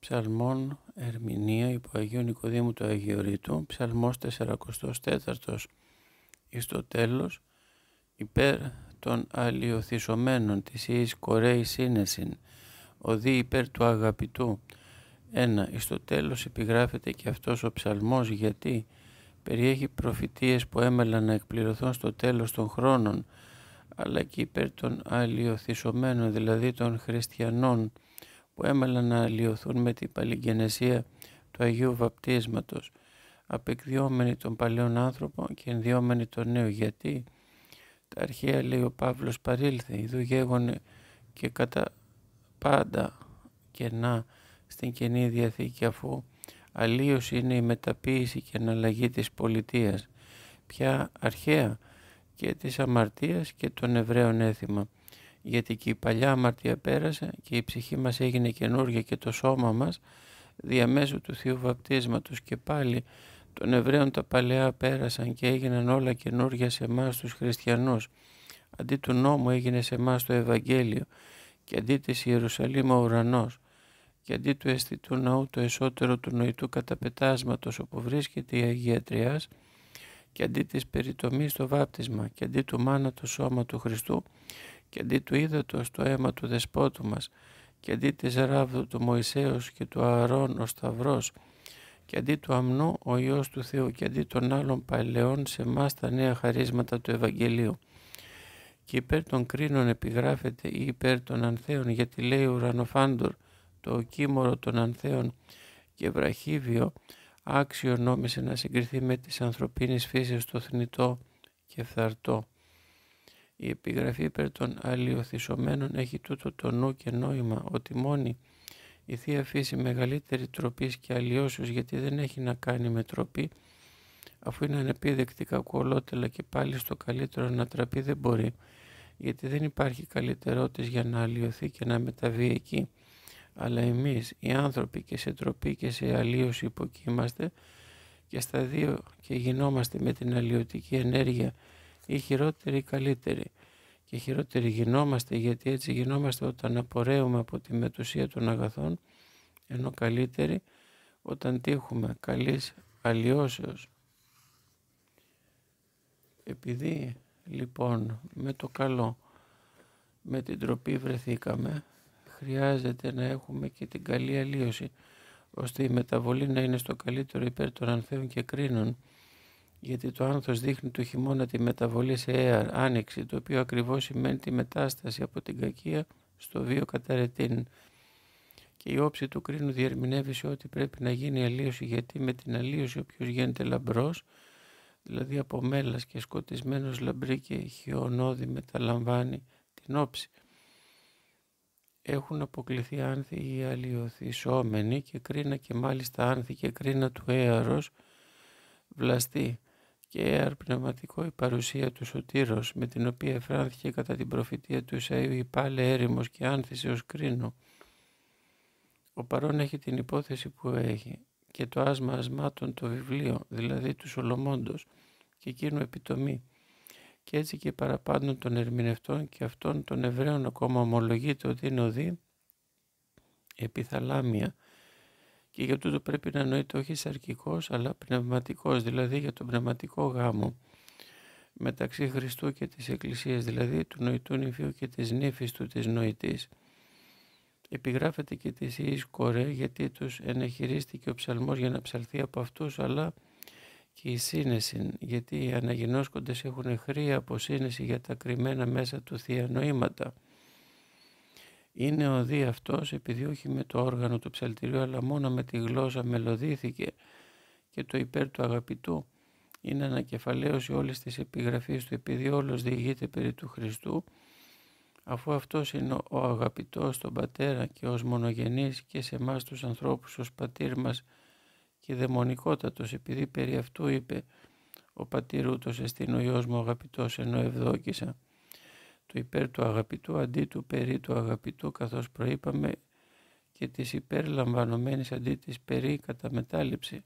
Ψαλμών ερμηνεία υπό Αγίου Νικοδήμου του Αγιορείτου, ψαλμός 44 εις το τέλος, υπέρ των αλλιοθυσωμένων της ιης κορέη σύνεσιν, οδεί υπέρ του αγαπητού. 1. Εις το τέλος επιγράφεται και αυτός ο ψαλμός, γιατί περιέχει προφητείες που έμελαν να εκπληρωθούν στο τέλος των χρόνων, αλλά και υπέρ των αλλιοθυσωμένων, δηλαδή των χριστιανών, που έμελαν να αλλοιωθούν με την παλιγγενεσία του Αγίου Βαπτίσματος, απεκδιόμενοι τον παλαιόν άνθρωπο και ενδιόμενοι τον νέο. Γιατί τα αρχαία, λέει ο Παύλος, παρήλθε, ιδού γέγονε και κατά πάντα κενά στην Καινή Διαθήκη, αφού αλλίωση είναι η μεταποίηση και εναλλαγή της πολιτείας, πια αρχαία και της αμαρτίας και των Εβραίων έθιμα. Γιατί και η παλιά αμαρτία πέρασε και η ψυχή μας έγινε καινούργια και το σώμα μας διαμέσου του Θείου Βαπτίσματος, και πάλι των Εβραίων τα παλαιά πέρασαν και έγιναν όλα καινούργια σε εμάς τους χριστιανούς. Αντί του νόμου έγινε σε εμάς το Ευαγγέλιο, και αντί της Ιερουσαλήμ ο ουρανός, και αντί του αισθητού ναού το εσωτερό του νοητού καταπετάσματος όπου βρίσκεται η Αγία Τριάς, και αντί της περιτομής το βάπτισμα, και αντί του μάνα το σώμα του Χριστού, και αντί του ύδατος το αίμα του δεσπότου μας, και αντί της ράβδου του Μωυσέως και του Ααρών ο Σταυρός, και αντί του αμνού ο Υιός του Θεού, και αντί των άλλων παλαιών σε εμάς τα νέα χαρίσματα του Ευαγγελίου. Και υπέρ των κρίνων επιγράφεται ή υπέρ των ανθέων, γιατί λέει ουρανοφάντορ το οκίμορο των ανθέων και βραχύβιο άξιο νόμισε να συγκριθεί με της ανθρωπίνης φύσης το θνητό και φθαρτό. Η επιγραφή υπέρ των αλλιοθυσωμένων έχει τούτο το νου και νόημα, ότι μόνη η Θεία Φύση μεγαλύτερη τροπής και αλλοιώσεως, γιατί δεν έχει να κάνει με τροπή, αφού είναι ανεπίδεκτη κακουολότελα και πάλι στο καλύτερο να τραπεί δεν μπορεί, γιατί δεν υπάρχει καλύτερότης για να αλλοιωθεί και να μεταβεί εκεί. Αλλά εμείς οι άνθρωποι και σε τροπή και σε αλλίωση υποκείμαστε, και στα δύο και γινόμαστε με την αλλοιωτική ενέργεια ή χειρότερη ή καλύτερη. Και χειρότεροι γινόμαστε, γιατί έτσι γινόμαστε όταν απορρέουμε από τη μετουσία των αγαθών, ενώ καλύτεροι όταν τύχουμε καλής αλλοιώσεως. Επειδή λοιπόν με το καλό, με την τροπή βρεθήκαμε, χρειάζεται να έχουμε και την καλή αλλίωση, ώστε η μεταβολή να είναι στο καλύτερο υπέρ των ανθέων και κρίνων, γιατί το άνθος δείχνει του χειμώνα τη μεταβολή σε άνοιξη, το οποίο ακριβώς σημαίνει τη μετάσταση από την κακία στο βίο καταρετήν. Και η όψη του κρίνου διερμηνεύει σε ότι πρέπει να γίνει αλλίωση, γιατί με την αλλίωση όποιος γίνεται λαμπρός, δηλαδή από μέλας και σκοτισμένος λαμπρί και χιονόδι, μεταλαμβάνει την όψη. Έχουν αποκληθεί άνθη οι αλλιοθυσόμενοι και κρίνα, και μάλιστα άνθη και κρίνα του έαρος βλαστή, και έαρ πνευματικό η παρουσία του Σωτήρος, με την οποία εφράνθηκε κατά την προφητεία του Ισαΐου η πάλε έρημος και άνθησε ως κρίνο. Ο παρών έχει την υπόθεση που έχει, και το άσμα ασμάτων το βιβλίο, δηλαδή του Σολομώντος, και εκείνο επιτομή. Και έτσι και παραπάνω των ερμηνευτών και αυτών των Εβραίων ακόμα ομολογείται ότι είναι οδή επιθαλάμια, και για τούτο πρέπει να εννοείται όχι σαρκικός αλλά πνευματικός, δηλαδή για τον πνευματικό γάμο μεταξύ Χριστού και της Εκκλησίας, δηλαδή του νοητού νηφίου και της νύφης του της νοητής. Επιγράφεται και της ιης κορέ, γιατί τους ενεχειρίστηκε ο ψαλμός για να ψαλθεί από αυτούς, αλλά και η σύνεση, γιατί οι αναγινώσκοντες έχουν χρία αποσύνεση για τα κρυμμένα μέσα του θεία νοήματα. Είναι ο δι αυτός, επειδή όχι με το όργανο του ψαλτηρίου, αλλά μόνο με τη γλώσσα μελωδήθηκε, και το υπέρ του αγαπητού είναι ανακεφαλαίωση όλης της επιγραφής του, επειδή όλος διηγείται περί του Χριστού, αφού αυτός είναι ο αγαπητός τον Πατέρα και ως μονογενής, και σε εμάς τους ανθρώπους ως πατήρ μας και δαιμονικότατος, επειδή περί αυτού είπε ο πατήρ ούτως εστίν ο Υιός μου αγαπητός, ενώ ευδόκησα. Το υπέρ του αγαπητού αντί του περί του αγαπητού, καθώς προείπαμε, και της υπερλαμβανομένης αντί της περί κατά μετάληψη.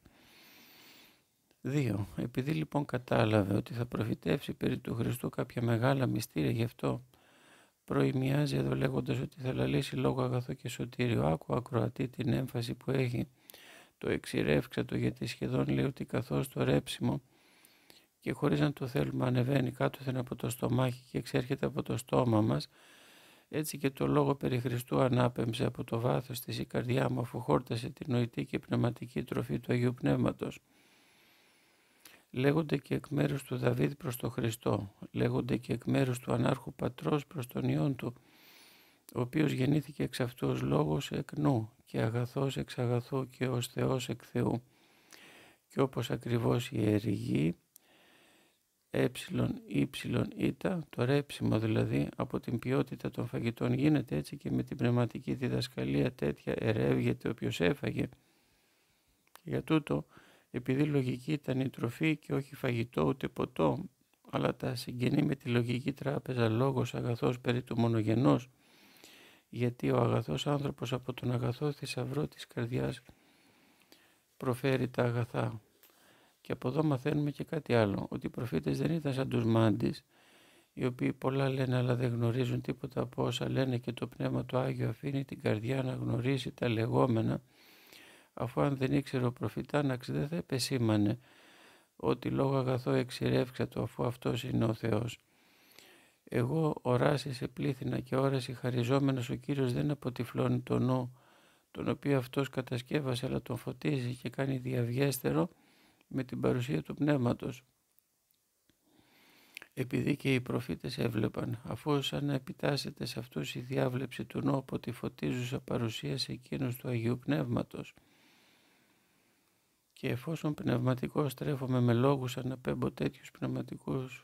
2. Επειδή λοιπόν κατάλαβε ότι θα προφητεύσει περί του Χριστού κάποια μεγάλα μυστήρια, γι' αυτό προημιάζει εδώ λέγοντας ότι θα λαλήσει λόγο αγαθό και σωτήριο. Άκου ακροατή την έμφαση που έχει το εξηρεύξατο, γιατί σχεδόν λέει ότι καθώς το ρέψιμο και χωρίς να το θέλουμε ανεβαίνει κάτωθεν από το στομάχι και εξέρχεται από το στόμα μας, έτσι και το λόγο περί Χριστού ανάπεμψε από το βάθος της η καρδιά μου, αφού χόρτασε τη νοητή και πνευματική τροφή του Αγίου Πνεύματος. Λέγονται και εκ μέρους του Δαβίδ προς τον Χριστό, λέγονται και εκ μέρους του ανάρχου πατρός προς τον Υιόν του, ο οποίος γεννήθηκε εξ αυτού ως λόγος εκ νου και αγαθός εξ αγαθού και ως Θεός εκ Θεού. Και όπως ακριβώς η ερηγή ύτα, το ρέψιμο δηλαδή από την ποιότητα των φαγητών γίνεται, έτσι και με την πνευματική διδασκαλία τέτοια ερεύγεται όποιος έφαγε. Και για τούτο, επειδή λογική ήταν η τροφή και όχι φαγητό ούτε ποτό, αλλά τα συγγενεί με τη λογική τράπεζα λόγος αγαθός περί του μονογενός, γιατί ο αγαθός άνθρωπος από τον αγαθό θησαυρό της καρδιάς προφέρει τα αγαθά. Και από εδώ μαθαίνουμε και κάτι άλλο, ότι οι προφήτες δεν ήταν σαν τους μάντεις, οι οποίοι πολλά λένε αλλά δεν γνωρίζουν τίποτα από όσα λένε, και το Πνεύμα του Άγιο αφήνει την καρδιά να γνωρίσει τα λεγόμενα, αφού αν δεν ήξερε ο προφητάναξ δεν θα επεσήμανε ότι λόγω αγαθό εξηρεύξατο, αφού αυτός είναι ο Θεός. Εγώ οράσει σε πλήθυνα και όραση χαριζόμενος, ο Κύριος δεν αποτυφλώνει το νου, τον οποίο αυτός κατασκεύασε, αλλά τον φωτίζει και κάνει διαβιέστερο με την παρουσία του Πνεύματος. Επειδή και οι προφήτες έβλεπαν, αφού σαν να επιτάσσεται σε αυτούς η διάβλεψη του νου από τη φωτίζουσα παρουσία σε εκείνους του Αγίου Πνεύματος. Και εφόσον πνευματικός στρέφομαι με λόγους, αναπέμπω τέτοιους πνευματικούς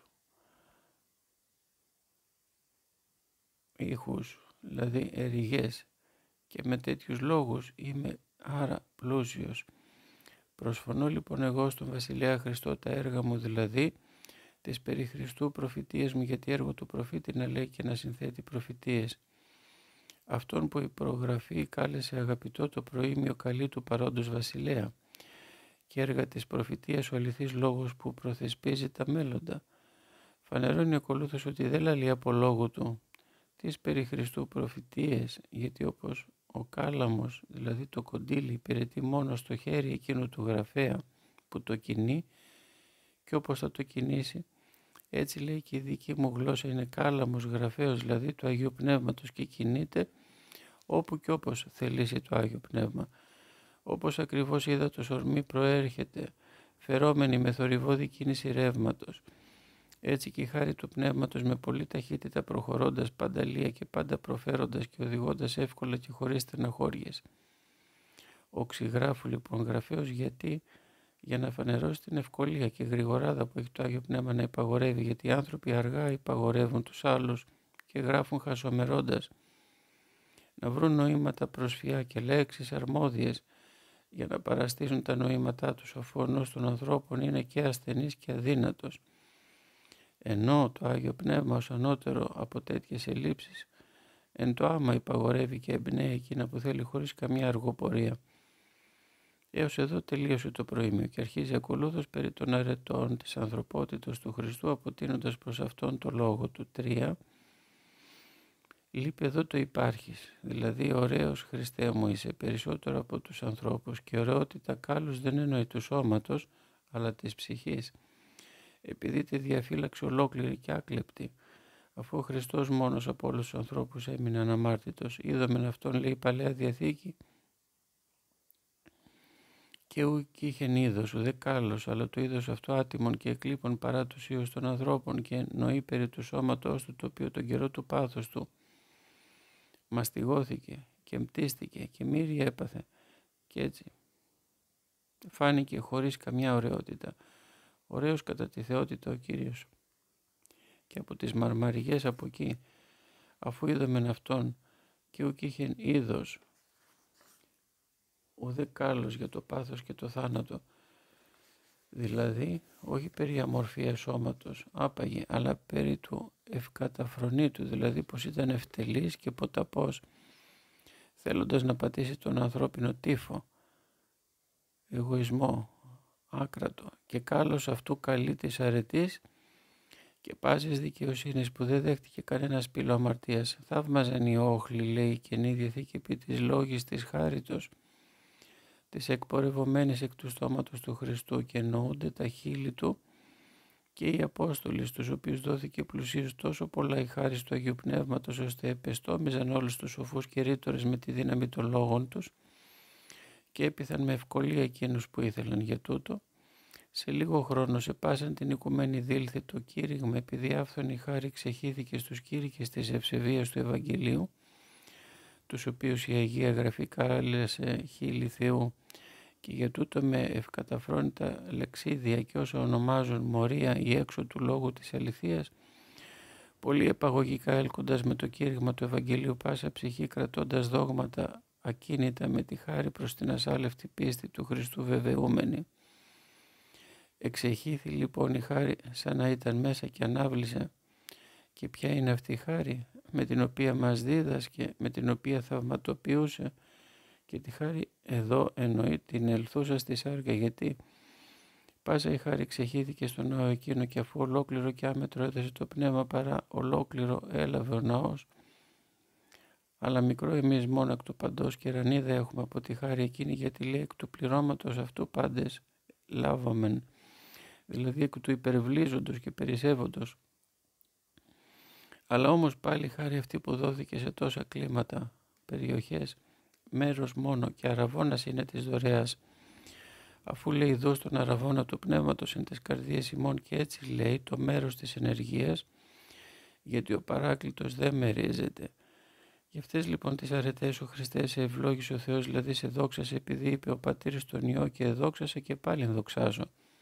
ήχους, δηλαδή ερηγές, και με τέτοιους λόγους είμαι άρα πλούσιος. Προσφωνώ λοιπόν εγώ στον Βασιλέα Χριστό τα έργα μου, δηλαδή τις περί Χριστού προφητείες μου, γιατί έργο του προφήτη να λέει και να συνθέτει προφητείες. Αυτόν που η προγραφή κάλεσε αγαπητό το προήμιο καλή του παρόντος Βασιλέα, και έργα της προφητείας ο αληθής λόγος που προθεσπίζει τα μέλλοντα. Φανερώνει ακολούθως ότι δεν λαλεί από λόγου του τις περί Χριστού προφητείες, γιατί όπως ο κάλαμος, δηλαδή το κοντίλι, υπηρετεί μόνο στο χέρι εκείνου του γραφέα που το κινεί, και όπως θα το κινήσει, έτσι λέει και η δική μου γλώσσα είναι κάλαμος γραφέως, δηλαδή του Αγίου Πνεύματος, και κινείται όπου και όπως θελήσει το Άγιο Πνεύμα. Όπως ακριβώς είδα το ορμή προέρχεται, φερόμενη με θορυβώδη κίνηση ρεύματος, έτσι και η χάρη του Πνεύματος με πολύ ταχύτητα προχωρώντας πανταλία και πάντα προφέροντας και οδηγώντας εύκολα και χωρίς στεναχώριες. Οξυγράφου λοιπόν γραφέως, γιατί για να φανερώσει την ευκολία και γρηγοράδα που έχει το Άγιο Πνεύμα να υπαγορεύει, γιατί οι άνθρωποι αργά υπαγορεύουν τους άλλους και γράφουν χασομερώντας, να βρουν νοήματα προσφιά και λέξεις αρμόδιες για να παραστήσουν τα νοήματά τους, αφού ο νους των ανθρώπων είναι και ασθενής και αδύνατος. Ενώ το Άγιο Πνεύμα ως ανώτερο από τέτοιες ελλείψεις εν το άμα υπαγορεύει και εμπνέει εκείνα που θέλει χωρίς καμία αργοπορία. Έως εδώ τελείωσε το προήμιο και αρχίζει ακολούθως περί των αρετών της ανθρωπότητος του Χριστού, αποτείνοντας προς αυτόν το λόγο του. 3. Λείπει εδώ το υπάρχεις, δηλαδή ωραίος Χριστέ μου είσαι περισσότερο από τους ανθρώπους, και ωραιότητα κάλους δεν εννοεί του σώματος αλλά της ψυχής, επειδή τη διαφύλαξε ολόκληρη και άκλεπτη, αφού ο Χριστός μόνος από όλους τους ανθρώπους έμεινε αναμάρτητος. Είδομεν αυτόν, λέει η Παλαιά Διαθήκη, και ουκ είχεν είδος ουδέ κάλος, αλλά το είδος αυτό άτιμον και εκλείπων παρά τους ίους των ανθρώπων, και εννοεί περί του σώματός του, το οποίο τον καιρό του πάθους του μαστιγώθηκε και εμπτίστηκε και μύρια έπαθε, και έτσι φάνηκε χωρίς καμιά ωραιότητα. Ωραίος κατά τη θεότητα ο Κύριος. Και από τις μαρμαριγές από εκεί, αφού είδομεν αυτόν, και ουκ είχεν είδος ουδέ κάλος για το πάθος και το θάνατο, δηλαδή όχι περί αμορφίας σώματος άπαγε, αλλά περί του ευκαταφρονήτου, δηλαδή πως ήταν ευτελής και ποταπός, θέλοντας να πατήσει τον ανθρώπινο τύφο, εγωισμό, άκρατο, και κάλος αυτού καλή της αρετής και πάσης δικαιοσύνης που δεν δέχτηκε κανένα σπήλο αμαρτίας. Θαύμαζαν οι όχλοι, λέει η Καινή Διαθήκη, επί της λόγης της χάριτος, της εκπορευομένης εκ του στόματος του Χριστού, και εννοούνται τα χείλη του και οι Απόστολοι, στους οποίους δόθηκε πλουσίως τόσο πολλά η χάρις του Αγίου Πνεύματος, ώστε επεστόμιζαν όλους τους σοφούς και ρήτορες με τη δύναμη των λόγων τους και έπειθαν με ευκολία εκείνους που ήθελαν. Για τούτο, σε λίγο χρόνο σε πάσαν την οικουμένη δήλθη το κήρυγμα, επειδή άφθονη χάρη ξεχύθηκε στους κήρυκες της ευσεβίας του Ευαγγελίου, τους οποίους η Αγία Γραφή κάλεσε χείλη Θεού, και για τούτο με ευκαταφρόνητα λεξίδια και όσα ονομάζουν μορία ή έξω του λόγου της αληθείας, πολύ επαγωγικά έλκοντας με το κήρυγμα του Ευαγγελίου πάσα ψυχή, κρατώντας δόγματα ακίνητα με τη χάρη προς την ασάλευτη πίστη του Χριστού βεβαιούμενη. Εξεχήθη λοιπόν η χάρη σαν να ήταν μέσα και ανάβλησε. Και ποια είναι αυτή η χάρη? Με την οποία μας δίδασκε, με την οποία θαυματοποιούσε, και τη χάρη εδώ εννοεί την ελθούσα στη σάρκα, γιατί πάσα η χάρη ξεχύθηκε στο ναό εκείνο, και αφού ολόκληρο και άμετρο έδωσε το πνεύμα, παρά ολόκληρο έλαβε ο ναός. Αλλά μικρό εμείς μόνο εκ του παντός κερανίδα έχουμε από τη χάρη εκείνη, γιατί λέει εκ του πληρώματος αυτού πάντες λάβαμεν, δηλαδή εκ του υπερβλίζοντος και περισσεύοντος. Αλλά όμως πάλι η χάρη αυτή που δόθηκε σε τόσα κλίματα, περιοχές, μέρος μόνο, και αραβώνας είναι της δωρεάς, αφού λέει δω στον αραβώνα του πνεύματος εν τες καρδίες ημών, και έτσι λέει το μέρος της ενεργείας, γιατί ο παράκλητος δεν μερίζεται. Γι' αυτές λοιπόν τις αρετές ο Χριστέ σε ευλόγησε ο Θεός, δηλαδή σε δόξασε, επειδή είπε ο Πατήρ στον Υιό, και δόξασε και πάλι δοξάζω.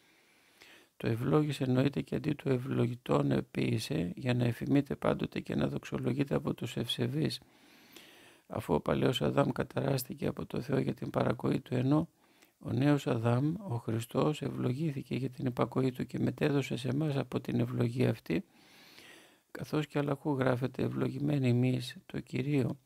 Το ευλόγησε εννοείται και αντί του ευλογητών επίησε, για να εφημείται πάντοτε και να δοξολογείται από τους ευσεβείς. Αφού ο παλαιός Αδάμ καταράστηκε από το Θεό για την παρακοή του, ενώ ο νέος Αδάμ, ο Χριστός, ευλογήθηκε για την υπακοή του και μετέδωσε σε εμάς από την ευλογία αυτή, καθώς και αλλαχού γράφεται ευλογημένοι εμείς το Κυρίο,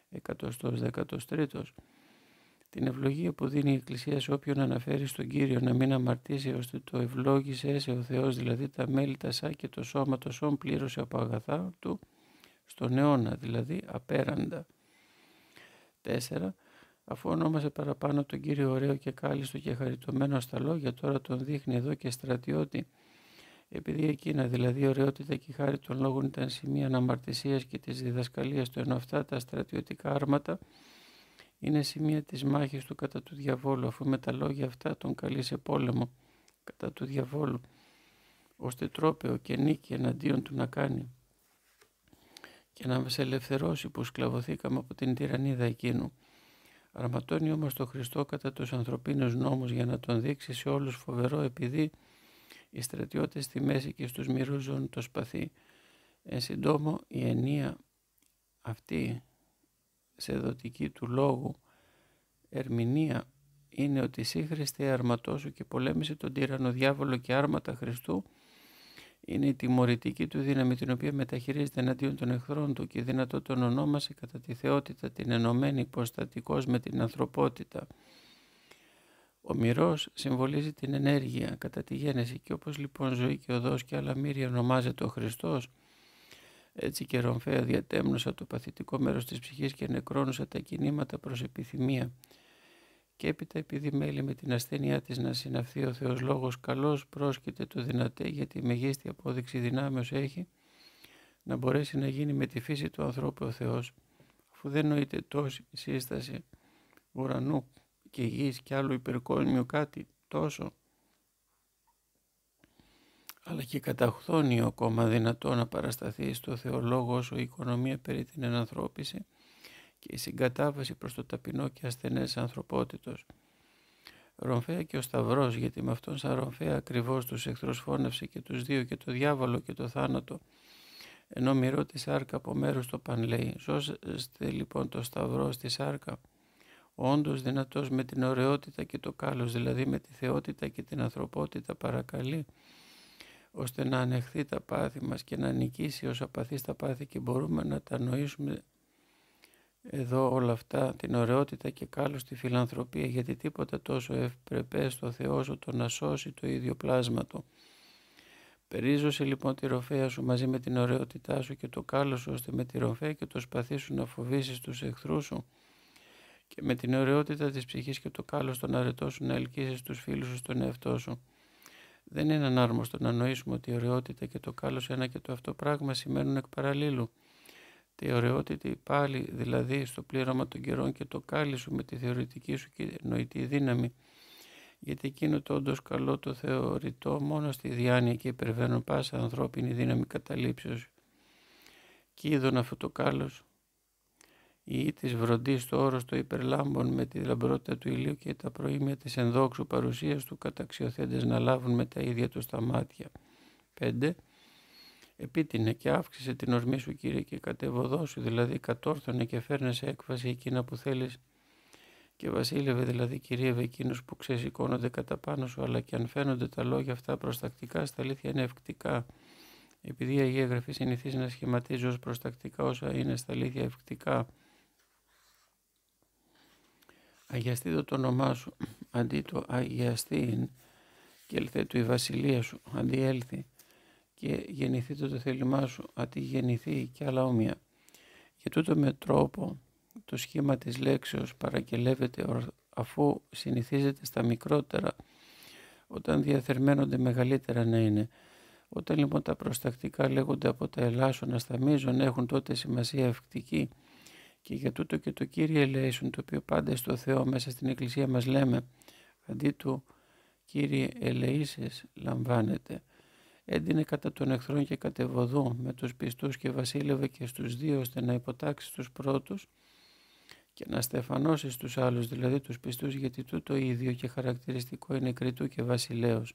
113. Την ευλογία που δίνει η Εκκλησία σε όποιον αναφέρει στον Κύριο να μην αμαρτήσει, ώστε το ευλόγησε σε ο Θεός, δηλαδή τα μέλη, τα σά και το σώμα το σώμα πλήρωσε από αγαθά του στον αιώνα, δηλαδή απέραντα. 4. Αφού ονόμασε παραπάνω τον Κύριο ωραίο και κάλιστο και χαριτωμένο στα λόγια, τώρα τον δείχνει εδώ και στρατιώτη, επειδή εκείνα, δηλαδή η ωραιότητα και η χάρη των λόγων, ήταν σημεία αναμαρτησίας και της διδασκαλίας του, ενώ αυτά τα στρατιωτικά άρματα είναι σημεία της μάχης του κατά του διαβόλου, αφού με τα λόγια αυτά τον καλεί σε πόλεμο κατά του διαβόλου, ώστε τρόπαιο και νίκη εναντίον του να κάνει και να μας ελευθερώσει που σκλαβωθήκαμε από την τυραννίδα εκείνου. Αρματώνει όμως τον Χριστό κατά τους ανθρωπίνους νόμους, για να τον δείξει σε όλους φοβερό, επειδή οι στρατιώτες στη μέση και στους μυρούς ζουν το σπαθί. Εν συντόμο, η ενία αυτή σε δοτική του λόγου ερμηνεία είναι ότι εσύ, Χριστέ, αρματώσου και πολέμησε τον τύραννο διάβολο, και άρματα Χριστού είναι η τιμωρητική του δύναμη, την οποία μεταχειρίζεται εναντίον των εχθρών του, και δυνατό τον ονόμασε κατά τη θεότητα την ενωμένη υποστατικός με την ανθρωπότητα. Ο μυρός συμβολίζει την ενέργεια κατά τη γέννηση, και όπως λοιπόν ζωή και οδός και άλλα μύρια ονομάζεται ο Χριστός, έτσι και ρομφαία διατέμνωσα το παθητικό μέρος της ψυχής και νεκρώνουσα τα κινήματα προς επιθυμία. Και έπειτα, επειδή μέλη με την ασθένειά της να συναυθεί ο Θεός λόγος, καλώς πρόσκειται το δυνατέ, γιατί η μεγίστη απόδειξη δυνάμεως έχει να μπορέσει να γίνει με τη φύση του ανθρώπου ο Θεός, αφού δεν νοείται τόση σύσταση ουρανού και γης και άλλου υπερκόσμιου κάτι τόσο, αλλά και καταχθόνιο ακόμα δυνατό να παρασταθεί στο Θεολόγο, όσο η οικονομία περί την ενανθρώπιση και η συγκατάβαση προς το ταπεινό και ασθενές ανθρωπότητος. Ρομφαία και ο Σταυρός, γιατί με αυτόν σαν ρομφαία ακριβώς τους εχθρούς φώνευσε και τους δύο, και το διάβολο και το θάνατο, ενώ μυρώ τη σάρκα από μέρους το παν λέει. Σώστε λοιπόν το Σταυρό στη σάρκα, όντως δυνατός με την ωραιότητα και το κάλος, δηλαδή με τη θεότητα και την ανθρωπότητα, παρακαλεί, ώστε να ανεχθεί τα πάθη μας και να νικήσει ως απαθείς τα πάθη, και μπορούμε να τα νοήσουμε εδώ όλα αυτά, την ωραιότητα και κάλος, τη φιλανθρωπία, γιατί τίποτα τόσο ευπρεπές στο Θεό όσο το να σώσει το ίδιο πλάσμα του. Περίζωσε λοιπόν τη ροφέα σου μαζί με την ωραιότητά σου και το κάλο σου, ώστε με τη ροφέα και το σπαθί σου να φοβήσεις τους εχθρούς σου και με την ωραιότητα της ψυχής και το κάλος στον αρετό σου να ελκύσεις τους φίλους σου στον εαυτό σου. Δεν είναι ανάρμοστο να νοήσουμε ότι η ωραιότητα και το κάλος ένα και το αυτό πράγμα σημαίνουν εκ παραλλήλου. Τη ωραιότητα πάλι δηλαδή στο πλήρωμα των καιρών και το κάλι σου με τη θεωρητική σου και νοητή δύναμη, γιατί εκείνο το όντως καλό το θεωρητό μόνο στη διάνοια και υπερβαίνουν πάσα ανθρώπινη δύναμη καταλήψεως. Κι είδον αυτό το κάλος, η της βροντής στο όρος το υπερλάμπων με τη λαμπρότητα του ηλίου και τα προήμια της ενδόξου παρουσίας του καταξιωθέντες να λάβουν με τα ίδια τους τα μάτια. 5. Επίτεινε και αύξησε την ορμή σου, Κύριε, και κατεβοδώσου, δηλαδή κατόρθωνε και φέρνε σε έκφαση εκείνα που θέλεις και βασίλευε, δηλαδή κυρίευε εκείνους που ξεσηκώνονται κατά πάνω σου, αλλά και αν φαίνονται τα λόγια αυτά προστακτικά, στα αλήθεια είναι ευκτικά. Επειδή η Αγία Γραφή συνηθίζει να σχηματίζει ως προστακτικά όσα είναι στα αλήθεια ευκτικά. Αγιαστεί το όνομά σου, αντί το αγιαστήν, και ελθέτου η βασιλεία σου, αντί έλθει, και γεννηθεί το θέλημά σου, αντί γεννηθεί, και άλλα όμοια. Για τούτο με τρόπο το σχήμα της λέξεως παρακελεύεται αφού συνηθίζεται στα μικρότερα, όταν διαθερμαίνονται μεγαλύτερα να είναι. Όταν λοιπόν τα προστακτικά λέγονται από τα ελάσσονα στα μείζων, έχουν τότε σημασία ευκτική, και για τούτο και το Κύριε ελέησον, το οποίο πάντα στο Θεό μέσα στην Εκκλησία μας λέμε, αντί του Κύριε ελεήσες λαμβάνεται. Έντυνε κατά των εχθρών και κατεβοδού με τους πιστούς και βασίλευε και στους δύο, ώστε να υποτάξει τους πρώτους και να στεφανώσει στους άλλους, δηλαδή τους πιστούς, γιατί τούτο ίδιο και χαρακτηριστικό είναι κριτού και βασιλέως.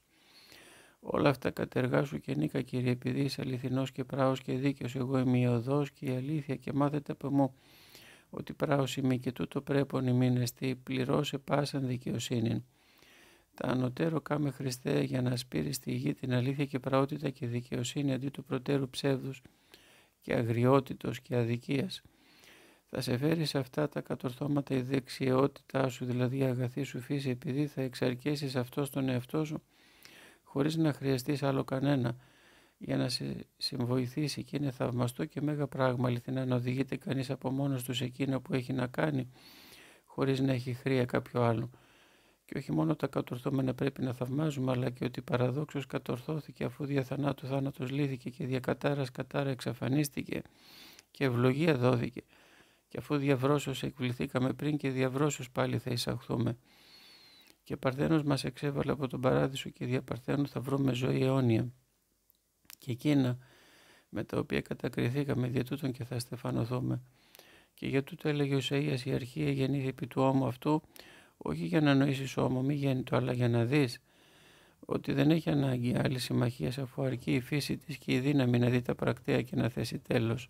Όλα αυτά κατεργάσου και νίκα, Κύριε, επειδή είσαι αληθινός και πράος και δίκαιος. Εγώ είμαι η οδός και η αλήθεια, και μάθετε από μου ότι πράος είμαι, και τούτο πρέπον ημίν εστί, πληρώσε πάσαν δικαιοσύνην. Τα ανωτέρω κάμε Χριστέ, για να σπείρει στη γη την αλήθεια και πραότητα και δικαιοσύνη, αντί του προτέρου ψεύδους και αγριότητος και αδικίας. Θα σε φέρει σε αυτά τα κατορθώματα η δεξιότητά σου, δηλαδή η αγαθή σου φύση, επειδή θα εξαρκέσεις αυτό στον εαυτό σου, χωρίς να χρειαστείς άλλο κανένα, για να σε συμβοηθήσει, και είναι θαυμαστό και μέγα πράγμα αληθινά να οδηγείται κανείς από μόνος του σε εκείνο που έχει να κάνει, χωρίς να έχει χρία κάποιο άλλο. Και όχι μόνο τα κατορθώμενα πρέπει να θαυμάζουμε, αλλά και ότι παραδόξως κατορθώθηκε, αφού δια θανάτου θάνατος λύθηκε και δια κατάρας κατάρα εξαφανίστηκε και ευλογία δόθηκε. Και αφού διαβρώσεως εκβληθήκαμε πριν, και διαβρώσεως πάλι θα εισαχθούμε. Και Παρθένος μας εξέβαλε από τον παράδεισο, και δια Παρθένου θα βρούμε ζωή αιώνια. Και εκείνα με τα οποία κατακριθήκαμε, δια τούτον και θα στεφανωθούμε. Και για τούτο έλεγε ο Ισαΐας, η αρχή γεννήθη επί του ώμου αυτού, όχι για να νοήσεις ώμο, μη γέννητο, αλλά για να δεις ότι δεν έχει ανάγκη άλλη συμμαχία, αφού αρκεί η φύση της και η δύναμη να δει τα πρακτέα και να θέσει τέλος.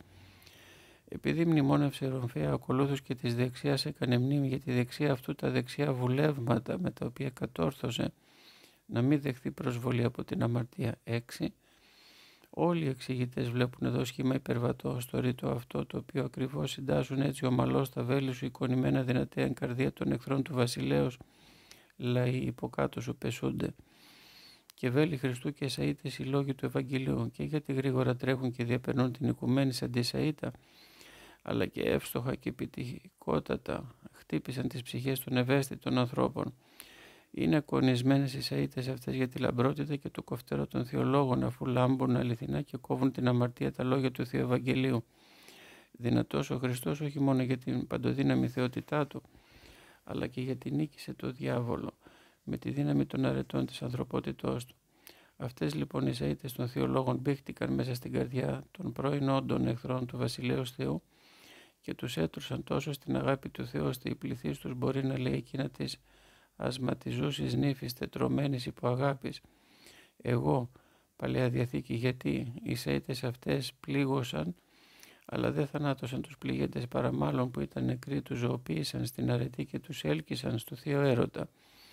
Επειδή μνημόνευσε ρομφαία ακολούθους και της δεξιάς, έκανε μνήμη για τη δεξιά αυτού τα δεξιά βουλεύματα με τα οποία κατόρθωσε να μην δεχθεί προσβολή από την αμαρτία. 6. Όλοι οι εξηγητές βλέπουν εδώ σχήμα υπερβατό στο ρήτο αυτό, το οποίο ακριβώς συντάσσουν έτσι ομαλώς τα βέλη σου, εικονημένα δυνατέα εν καρδία των εχθρών του βασιλέως, λαοί υποκάτω σου πεσούνται. Και βέλη Χριστού και Σαΐτες οι λόγοι του Ευαγγελίου, και γιατί γρήγορα τρέχουν και διαπερνούν την οικουμένη σαν τη Σαΐτα, αλλά και εύστοχα και επιτυχικότατα χτύπησαν τις ψυχές των ευαίσθητων ανθρώπων. Είναι ακονισμένες οι Σαΐτες αυτές για τη λαμπρότητα και το κοφτερό των θεολόγων, αφού λάμπουν αληθινά και κόβουν την αμαρτία τα λόγια του Θεού Ευαγγελίου. Δυνατός ο Χριστός όχι μόνο για την παντοδύναμη θεότητά του, αλλά και γιατί νίκησε το διάβολο με τη δύναμη των αρετών της ανθρωπότητός του. Αυτές λοιπόν οι Σαΐτες των θεολόγων μπήχτηκαν μέσα στην καρδιά των πρώην όντων εχθρών του βασιλέως Θεού και τους έτρουσαν τόσο στην αγάπη του Θεού, ώστε η πληθύς τους μπορεί να λέει εκείνα της ασματιζούσης νύφης τετρωμένης υπό αγάπης. Εγώ, Παλαιά Διαθήκη, γιατί οι Σαΐτες αυτές πλήγωσαν, αλλά δεν θανάτωσαν τους πληγέντες, παρά μάλλον που ήταν νεκροί, τους ζωοποίησαν στην αρετή και τους έλκυσαν στο θείο έρωτα.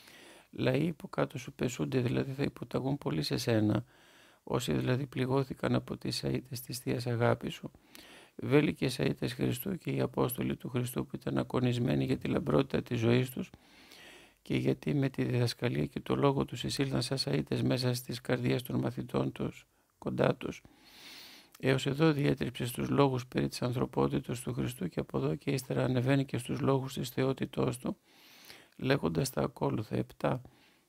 Λαοί που κάτω σου πεσούνται, δηλαδή θα υποταγούν πολύ σε σένα, όσοι δηλαδή πληγώθηκαν από τις Σαΐτες της Θείας Αγάπης σου. Βέλοι και Σαΐτες Χριστού και οι Απόστολοι του Χριστού που ήταν ακονισμένοι για τη λαμπρότητα της ζωής τους, και γιατί με τη διδασκαλία και το λόγο τους εισήλθαν σαν Σαΐτες μέσα στις καρδιές των μαθητών τους κοντά τους. Έως εδώ διέτριψε στους λόγους περί της ανθρωπότητος του Χριστού και από εδώ και ύστερα ανεβαίνει και στους λόγους της θεότητός του, λέγοντας τα ακόλουθα. 7.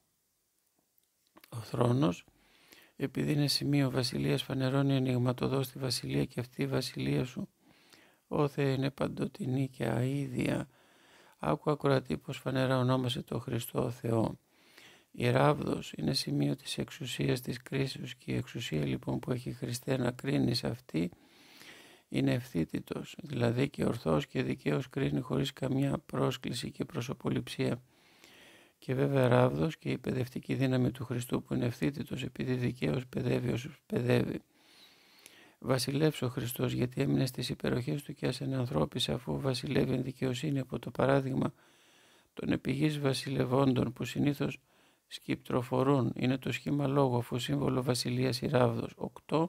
Ο θρόνος, επειδή είναι σημείο βασιλείας, φανερώνει ενιγματωδώς τη βασιλεία και αυτή η βασιλεία σου, Ω Θεέ, είναι παντοτινή και αίδια. Άκου ακροατή πως φανερά ονόμασε το Χριστό Θεό. Η ράβδος είναι σημείο της εξουσίας της κρίσεως και η εξουσία λοιπόν που έχει Χριστέ να κρίνει σε αυτή είναι ευθύτητος, δηλαδή και ορθός και δικαίως κρίνει χωρίς καμιά πρόσκληση και προσωποληψία. Και βέβαια ράβδος και η παιδευτική δύναμη του Χριστού που είναι ευθύτητος επειδή δικαίως παιδεύει όσους παιδεύει. Βασιλεύς ο Χριστός γιατί έμεινε στις υπεροχές του και ασενανθρώπισε αφού βασιλεύει εν δικαιοσύνη από το παράδειγμα των επιγείς βασιλευόντων που συνήθως σκυπτροφορούν. Είναι το σχήμα λόγου αφού σύμβολο βασιλείας η ράβδος. 8.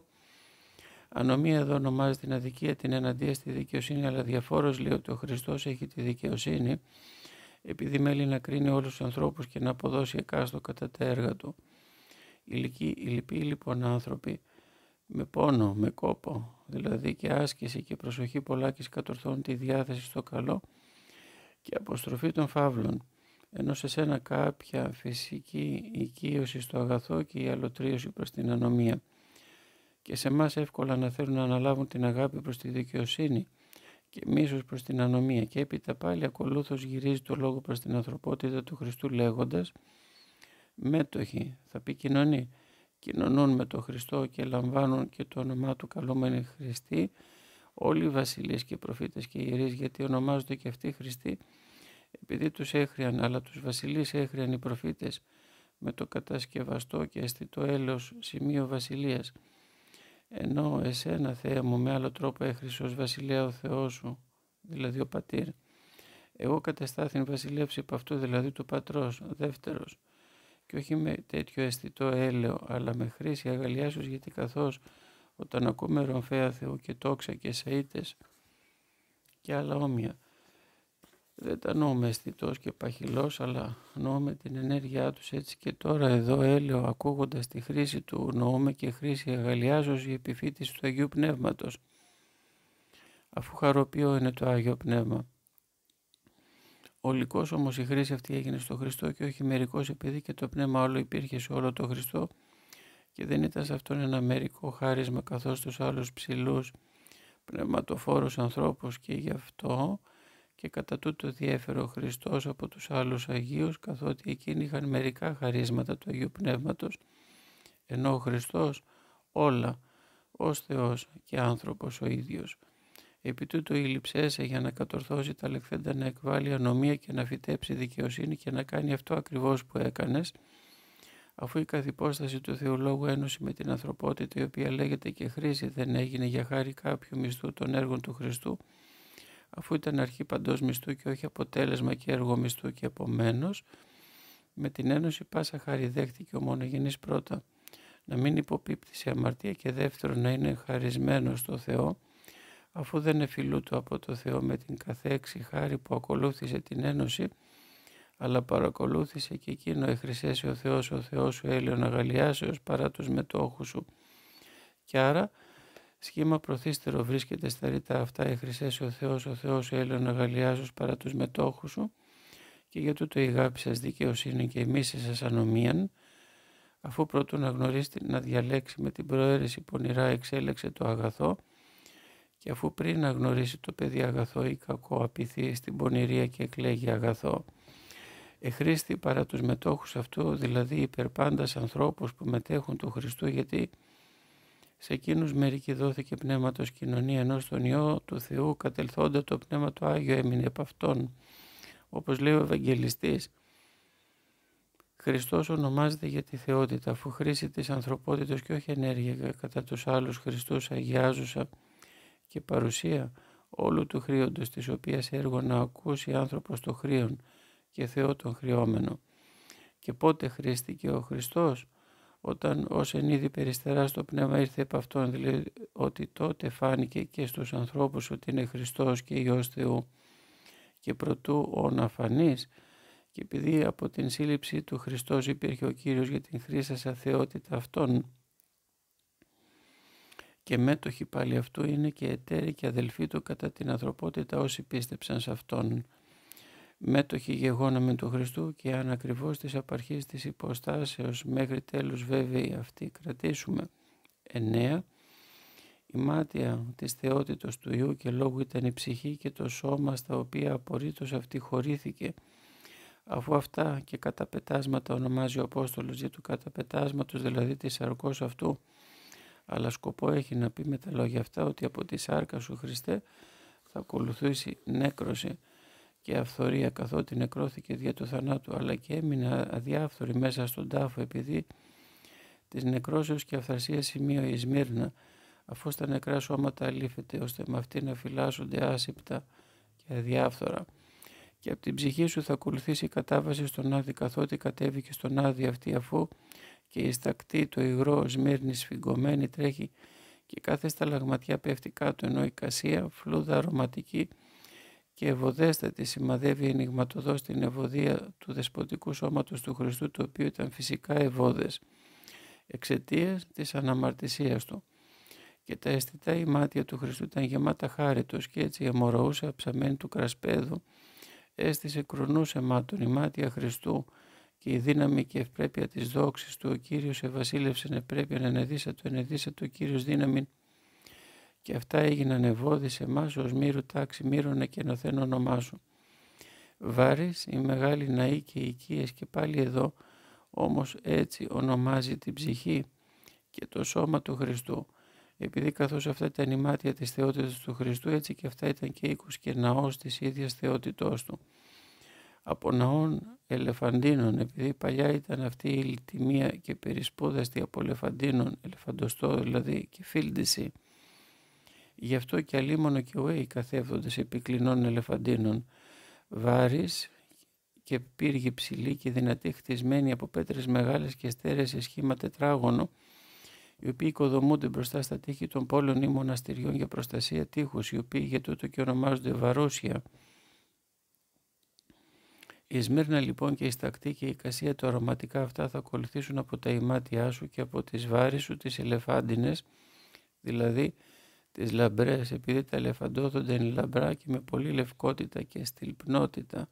Ανομία εδώ ονομάζει την αδικία την εναντία στη δικαιοσύνη, αλλά διαφόρος λέει ότι ο Χριστός έχει τη δικαιοσύνη επειδή μέλει να κρίνει όλους τους ανθρώπους και να αποδώσει εκάστο κατά τα έργα του. Οι λοιποί λοιπόν άνθρωποι με πόνο, με κόπο, δηλαδή και άσκηση και προσοχή πολλάκις κατορθώνουν τη διάθεση στο καλό και αποστροφή των φαύλων, ενώ σε σένα κάποια φυσική οικείωση στο αγαθό και η αλωτρίωση προς την ανομία. Και σε εμάς εύκολα να θέλουν να αναλάβουν την αγάπη προς τη δικαιοσύνη και μίσος προς την ανομία και έπειτα πάλι ακολούθως γυρίζει το λόγο προς την ανθρωπότητα του Χριστού λέγοντας μέτοχοι, θα πει κοινωνοί, κοινωνούν με τον Χριστό και λαμβάνουν και το όνομά του καλούμενοι Χριστοί όλοι οι βασιλείς και προφήτες και ιερείς, γιατί ονομάζονται και αυτοί Χριστοί επειδή τους έχριαν, αλλά τους βασιλείς έχριαν οι προφήτες με το κατασκευαστό και αισθητό έλεος σημείο βασιλείας. Ενώ εσένα, Θεέ μου, με άλλο τρόπο έχρισε ως βασιλέα ο Θεός σου, δηλαδή ο Πατήρ. Εγώ κατεστάθην βασιλεύς υπ' αυτού, δηλαδή του Πατρός, δεύτερος, και όχι με τέτοιο αισθητό έλεο, αλλά με χρήση αγαλιάσεως, γιατί καθώς όταν ακούμε ρομφαία Θεού και τόξα και σαΐτες και άλλα όμοια, δεν τα νοούμε αισθητός και παχυλός, αλλά νοούμε την ενέργειά τους. Έτσι και τώρα εδώ έλεο ακούγοντας τη χρήση του νοούμε και χρήση αγαλιάζως η επιφύτηση του Αγίου Πνεύματος, αφού χαροποιό είναι το Άγιο Πνεύμα. Ολικός όμως η χρήση αυτή έγινε στο Χριστό και όχι μερικός, επειδή και το Πνεύμα όλο υπήρχε σε όλο το Χριστό και δεν ήταν σε αυτόν ένα μερικό χάρισμα καθώς τους άλλους ψηλούς πνευματοφόρους ανθρώπους, και γι' αυτό και κατά τούτο διέφερε ο Χριστός από τους άλλους Αγίους, καθότι εκείνοι είχαν μερικά χαρίσματα του Αγίου Πνεύματος, ενώ ο Χριστός όλα ως Θεός και άνθρωπος ο ίδιος. Επί τούτο ήλυψέσαι για να κατορθώσει τα λεχθέντα, να εκβάλει ανομία και να φυτέψει δικαιοσύνη και να κάνει αυτό ακριβώς που έκανες, αφού η καθυπόσταση του Θεού Λόγου ένωση με την ανθρωπότητα, η οποία λέγεται και χρήση, δεν έγινε για χάρη κάποιου μισθού των έργων του Χριστού, αφού ήταν αρχή παντός μισθού και όχι αποτέλεσμα και έργο μισθού, και επομένως με την ένωση πάσα χάρη δέχτηκε ο μονογενής πρώτα να μην υποπίπτει σε αμαρτία και δεύτερον να είναι χαρισμένο στο Θεό, αφού δεν εφιλούτο από το Θεό με την καθέξη χάρη που ακολούθησε την ένωση, αλλά παρακολούθησε και εκείνο εχρησέσει ο Θεός σου έλεον αγαλιάσεως παρά τους μετόχους σου. Και άρα σχήμα προθύστερο βρίσκεται στα ρητά αυτά εχρησέσει ο Θεός σου έλεον αγαλιάσεως παρά τους μετόχους σου, και για τούτο η αγάπη σας δικαιοσύνη και η μίση σας ανομίαν, αφού πρώτου να γνωρίσετε να διαλέξει με την προαίρεση πονηρά εξέλεξε το αγαθό, και αφού πριν να γνωρίσει το παιδί αγαθό ή κακό απειθεί στην πονηρία και εκλέγει αγαθό. Εχρήστη παρά τους μετόχους αυτού, δηλαδή υπερπάντας ανθρώπους που μετέχουν του Χριστού, γιατί σε εκείνους μερικοί δόθηκε πνεύματος κοινωνία, ενώ στον Υιό του Θεού κατελθόντα το Πνεύμα του Άγιο έμεινε επ' αυτόν. Όπως λέει ο Ευαγγελιστής, Χριστός ονομάζεται για τη θεότητα, αφού χρήση της ανθρωπότητας και όχι ενέργεια κατά τους άλλους Χριστούς αγιάζουσα και παρουσία όλου του χρήοντος, της οποίας έργο να ακούσει άνθρωπος το χρήον και Θεό τον χρειόμενο. Και πότε χρήστηκε ο Χριστός? Όταν ως εν είδη περιστερά στο πνεύμα ήρθε επ' αυτόν, δηλαδή ότι τότε φάνηκε και στους ανθρώπους ότι είναι Χριστός και Υιός Θεού, και προτού όν αφανής, και επειδή από την σύλληψη του Χριστός υπήρχε ο Κύριος για την χρήσασα θεότητα αυτόν, και μέτοχοι πάλι αυτού είναι και εταίροι και αδελφοί του κατά την ανθρωπότητα όσοι πίστεψαν σε Αυτόν. Μέτοχοι γεγόναμεν του Χριστού και αν ακριβώς της απαρχής της υποστάσεως μέχρι τέλους βέβαιοι αυτή κρατήσουμε. 9. Η μάτια της θεότητος του Υιού και λόγου ήταν η ψυχή και το σώμα στα οποία απορρίτως αυτή χωρήθηκε. Αφού αυτά και καταπετάσματα ονομάζει ο Απόστολος για του καταπετάσματος, δηλαδή της σαρκός αυτού, αλλά σκοπό έχει να πει με τα λόγια αυτά ότι από τη σάρκα σου, Χριστέ, θα ακολουθήσει νέκρωση και αυθορία, καθότι νεκρώθηκε δια του θανάτου, αλλά και έμεινε αδιάφθορη μέσα στον τάφο επειδή της νεκρώσεως και αυθαρσίας σημείο η Σμύρνα, αφού στα νεκρά σώματα αλήφεται, ώστε με αυτή να φυλάσσονται άσυπτα και αδιάφθορα. Και από την ψυχή σου θα ακολουθήσει η κατάβαση στον Άδη, καθότι κατέβηκε στον Άδη αυτή, αφού και η στακτή το υγρό Σμύρνη σφιγγωμένη τρέχει και κάθε σταλαγματιά πέφτει κάτω, ενώ η κασία, φλούδα αρωματική και ευωδέστατη, σημαδεύει ενιγματωδώς την ευωδία του δεσποτικού σώματος του Χριστού, το οποίο ήταν φυσικά ευώδες εξαιτίας της αναμαρτησίας του. Και τα αισθητά η μάτια του Χριστού ήταν γεμάτα χάριτος και έτσι αιμορροούσε αψαμένη του κρασπέδου, έστησε κρονούς αιμάτων η μάτια Χριστού και η δύναμη και ευπρέπεια της δόξης του ο Κύριος ευασίλευσεν επρέπεια να ενεδίσατο ο Κύριος δύναμη και αυτά έγιναν ευώδη σε εμάς ως μύρου τάξη μύρονα και ενωθέν όνομά σου. Βάρης η μεγάλη ναή και οικίες και πάλι εδώ όμως έτσι ονομάζει την ψυχή και το σώμα του Χριστού. Επειδή καθώς αυτά ήταν η μάτια της θεότητας του Χριστού, έτσι και αυτά ήταν και οίκος και ναός της ίδιας θεότητός του. Από ναών ελεφαντίνων, επειδή παλιά ήταν αυτή η λιτιμία και περισπούδαστη από ελεφαντίνων, ελεφαντοστό δηλαδή και φίλντηση. Γι' αυτό και αλίμονο και ουέι καθεύδοντες επί κλινών ελεφαντίνων. Βάρης και πύργη ψηλή και δυνατή χτισμένη από πέτρες μεγάλες και στέρεες σε σχήμα τετράγωνο, οι οποίοι οικοδομούνται μπροστά στα τείχη των πόλεων ή μοναστηριών για προστασία τείχους, οι οποίοι για τούτο και ονομάζονται Βαρούσια. Η Σμύρνα λοιπόν και η στακτή και η κασία του αρωματικά αυτά θα ακολουθήσουν από τα ημάτια σου και από τις βάρεις σου τις ελεφάντινες, δηλαδή τις λαμπρές, επειδή τα ελεφαντόδοντα είναι λαμπρά και με πολύ λευκότητα και στυλπνότητα.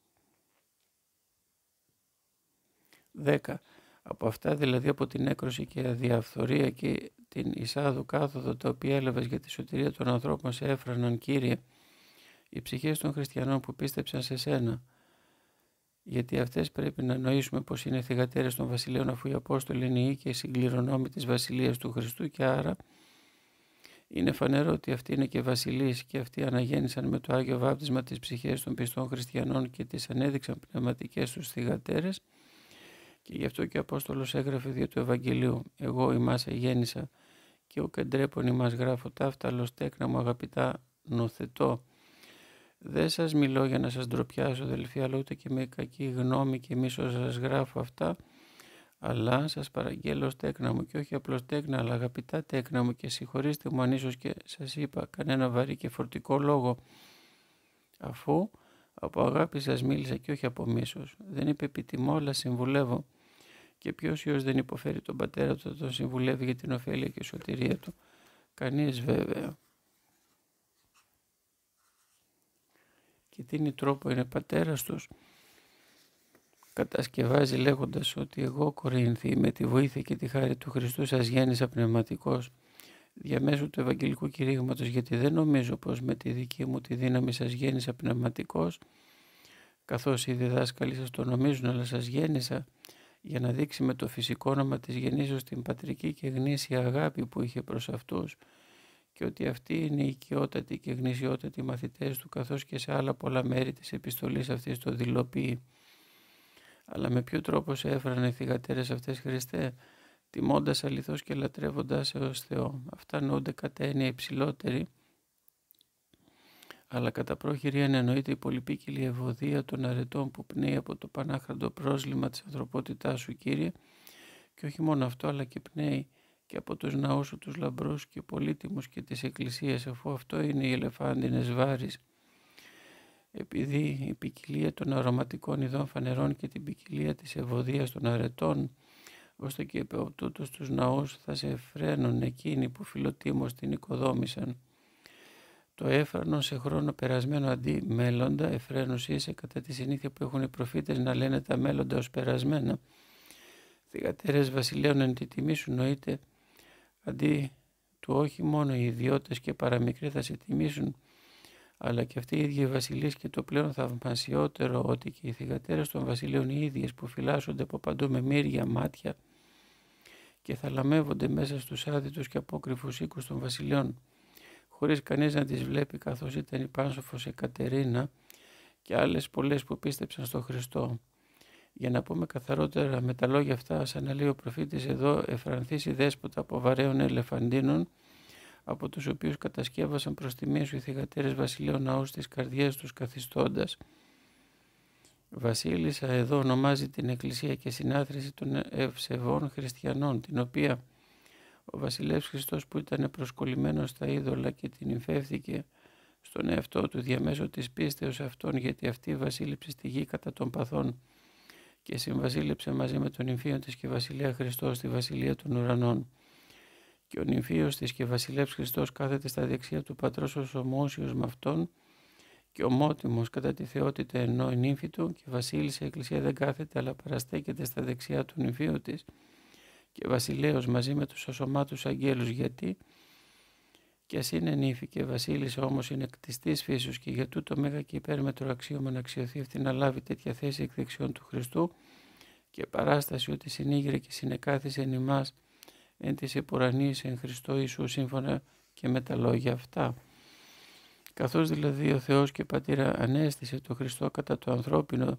10. Από αυτά δηλαδή από την έκρωση και αδιαφθορία και την εισάδου κάθοδο τα οποία έλαβες για τη σωτηρία των ανθρώπων σε έφραναν, Κύριε, οι ψυχές των χριστιανών που πίστεψαν σε σένα. Γιατί αυτές πρέπει να νοήσουμε πως είναι θυγατέρες των βασιλείων, αφού οι Απόστολοι είναι οι και συγκληρονόμοι της βασιλείας του Χριστού, και άρα είναι φανερό ότι αυτοί είναι και βασιλείς και αυτοί αναγέννησαν με το Άγιο Βάπτισμα τις ψυχές των πιστών χριστιανών και τις ανέδειξαν πνευματικές τους θυγατέρες. Και γι' αυτό και ο Απόστολος έγραφε δια του Ευαγγελίου: «Εγώ ημάς εγέννησα και ο κεντρέπον ημάς γράφω ταύτα, αλλος τέκνα μου αγαπητά νοθετώ». Δεν σας μιλώ για να σας ντροπιάσω, αδελφοί, αλλά ούτε και με κακή γνώμη και μίσος σας γράφω αυτά, αλλά σας παραγγέλω ως τέκνα μου, και όχι απλώς τέκνα, αλλά αγαπητά τέκνα μου, και συγχωρήστε μου αν ίσως και σας είπα κανένα βαρύ και φορτικό λόγο, αφού από αγάπη σας μίλησα και όχι από μίσος. Δεν είπε επιτιμώ, αλλά συμβουλεύω. Και ποιος Υιός δεν υποφέρει τον πατέρα του, τον συμβουλεύει για την ωφέλεια και σωτηρία του? Κανείς βέβαια. Και τι τρόπο είναι πατέρας τους? Κατασκευάζει λέγοντας ότι εγώ, Κορίνθιοι, με τη βοήθεια και τη χάρη του Χριστού σας γέννησα πνευματικός διαμέσου του Ευαγγελικού κηρύγματος, γιατί δεν νομίζω πως με τη δική μου τη δύναμη σας γέννησα πνευματικός, καθώς οι διδάσκαλοι σας το νομίζουν, αλλά σας γέννησα για να δείξει με το φυσικό όνομα της γεννήσεως την πατρική και γνήσια αγάπη που είχε προς αυτούς, και ότι αυτοί είναι οι οικειότατοι και γνησιότατοι μαθητές του, καθώς και σε άλλα πολλά μέρη της επιστολής αυτής το δηλοποιεί. Αλλά με ποιο τρόπο σε έφρανε οι θυγατέρες αυτές, Χριστέ? Τιμώντας αληθώς και λατρεύοντας ως Θεό. Αυτά νοούνται κατά έννοια υψηλότερη, αλλά κατά πρόχειρη εννοείται η πολυπίκυλη ευωδία των αρετών που πνέει από το πανάχραντο πρόσλημα της ανθρωπότητάς σου, Κύριε, και όχι μόνο αυτό, αλλά και πνέει και από τους ναούς σου τους λαμπρούς και πολύτιμους και τις εκκλησίες, αφού αυτό είναι οι ελεφάντινες βάρεις. Επειδή η ποικιλία των αρωματικών ειδών φανερών και την ποικιλία της ευωδίας των αρετών ώστε και από τούτους τους ναούς θα σε φρένουν εκείνοι που φιλοτίμως την οικοδόμησαν. Το έφρανο σε χρόνο περασμένο αντί μέλλοντα, εφραίνους είσαι κατά τη συνήθεια που έχουν οι προφήτες να λένε τα μέλλοντα ως περασμένα. Θυγατέρες βασιλέων εν τη τιμή σου νοείται, αντί του όχι μόνο οι ιδιώτες και παραμικροί θα σε τιμήσουν, αλλά και αυτοί οι ίδιοι οι βασιλείς, και το πλέον θαυμασιότερο ότι και οι θυγατέρες των βασιλείων οι ίδιες που φυλάσσονται από παντού με μύρια μάτια και θαλαμεύονται μέσα στους άδειτους και απόκρυφους οίκους των βασιλείων, χωρίς κανείς να τις βλέπει, καθώς ήταν η Πάνσοφος Εκατερίνα και άλλες πολλές που πίστεψαν στον Χριστό. Για να πούμε καθαρότερα με τα λόγια αυτά, σαν να λέει ο προφήτης εδώ, εφρανθήσει δέσποτα από βαρέων ελεφαντίνων, από τους οποίους κατασκεύασαν προς τιμή σου οι θυγατέρες βασιλείων ναούς στις καρδιές τους καθιστώντας. Βασίλισσα εδώ ονομάζει την Εκκλησία και συνάθρηση των ευσεβών χριστιανών, την οποία ο βασιλεύς Χριστός που ήταν προσκολλημένος στα είδωλα και την υφεύθηκε στον εαυτό του διαμέσου της πίστεως αυτών, γιατί αυτή βασίλεψε στη γη κατά των παθών και συμβασίλεψε μαζί με τον νυμφίο της και βασιλεία Χριστός στη βασιλεία των ουρανών. Και ο νυμφίος της και βασιλεύς Χριστός κάθεται στα δεξιά του πατρός ως ομόσιος με αυτόν και ομότιμος κατά τη θεότητα ενώ η νύμφη του, και βασίλισσα Εκκλησία δεν κάθεται αλλά παραστέκεται στα δεξιά του νυμφίου της και βασιλέως μαζί με τους ασωμάτους αγγέλους, γιατί και ας είναι νύφη και βασίλισσα όμως είναι κτιστής φύσεως, και για τούτο μέγα και υπέρμετρο αξίωμα να αξιωθεί αυτή να λάβει τέτοια θέση εκ δεξιών του Χριστού και παράσταση ότι συνήγηρε και συνεκάθισε εν ημάς εν της επουρανής εν Χριστώ Ιησού σύμφωνα και με τα λόγια αυτά. Καθώς δηλαδή ο Θεός και Πατήρα ανέστησε το Χριστό κατά το ανθρώπινο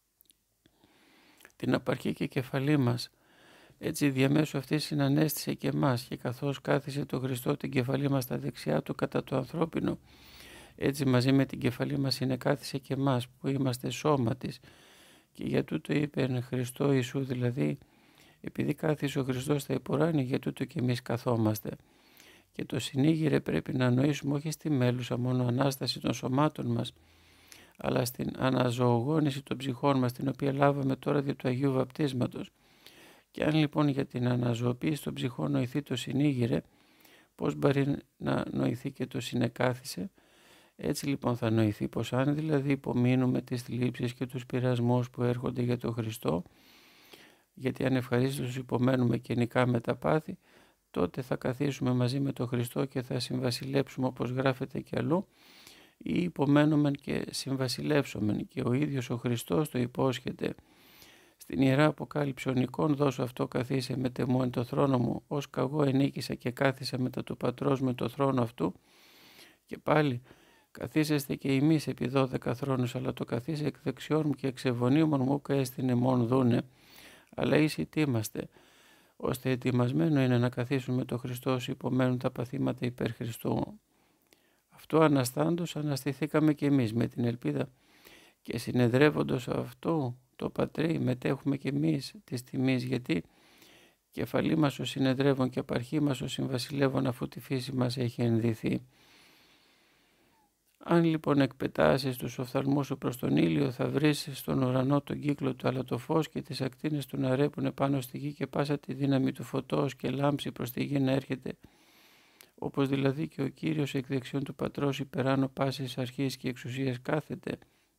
την απαρχή και κεφαλή μας, έτσι διαμέσου αυτής συνανέστησε και εμάς, και καθώς κάθισε το Χριστό την κεφαλή μας στα δεξιά του κατά το ανθρώπινο, έτσι μαζί με την κεφαλή μας συνεκάθισε και εμάς που είμαστε σώμα της, και για τούτο είπε εν Χριστώ Ιησού, δηλαδή επειδή κάθισε ο Χριστός στα υπουράνια, για τούτο και εμείς καθόμαστε. Και το συνήγηρε πρέπει να νοήσουμε όχι στη μέλουσα μόνο Ανάσταση των σωμάτων μας, αλλά στην αναζωογόνηση των ψυχών μας, την οποία λάβαμε τώρα δια του Αγίου Βαπτίσματος. Και αν λοιπόν για την αναζωοποίηση των ψυχών νοηθεί το συνήγηρε, πώς μπορεί να νοηθεί και το συνεκάθισε? Έτσι λοιπόν θα νοηθεί πως αν δηλαδή υπομείνουμε τις θλίψεις και τους πειρασμούς που έρχονται για τον Χριστό, γιατί αν ευχαρίστως υπομένουμε και νικάμε τα πάθη, τότε θα καθίσουμε μαζί με τον Χριστό και θα συμβασιλέψουμε, όπως γράφεται και αλλού, ή υπομένομεν και συμβασιλεύσομεν, και ο ίδιος ο Χριστός το υπόσχεται. Στην Ιερά Αποκάλυψη ον εικόν δώσω αυτό καθίσε με τεμού εν το θρόνο μου, ως καγώ ενίκησα και κάθισα μετά του Πατρός με το θρόνο αυτού. Και πάλι καθίσεστε και εμείς επί 12 θρόνους, αλλά το καθίσε εκ δεξιών μου και εξεβονίμων μου καίστην μόν δούνε, αλλά ίσοι τίμαστε, ώστε ετοιμασμένο είναι να καθίσουν με τον Χριστό όσοι υπομένουν τα παθήματα υπέρ Χριστού. Αυτό αναστάντως αναστηθήκαμε και εμείς με την ελπίδα, και συνεδρεύοντος αυτού το Πατρί μετέχουμε και εμείς της τιμής, γιατί κεφαλή μας ο συνεδρεύων και απαρχή μας ο συμβασιλεύων, αφού τη φύση μας έχει ενδυθεί. Αν λοιπόν εκπετάσεις τους οφθαλμούς σου προς τον ήλιο, θα βρεις στον ουρανό τον κύκλο του, αλλά το φως και τις ακτίνες του να ρέπουν πάνω στη γη και πάσα τη δύναμη του φωτός και λάμψη προς τη γη να έρχεται, όπως δηλαδή και ο Κύριος εκ δεξιών του Πατρός υπεράνω πάσης αρχής και εξουσίας κάθεται,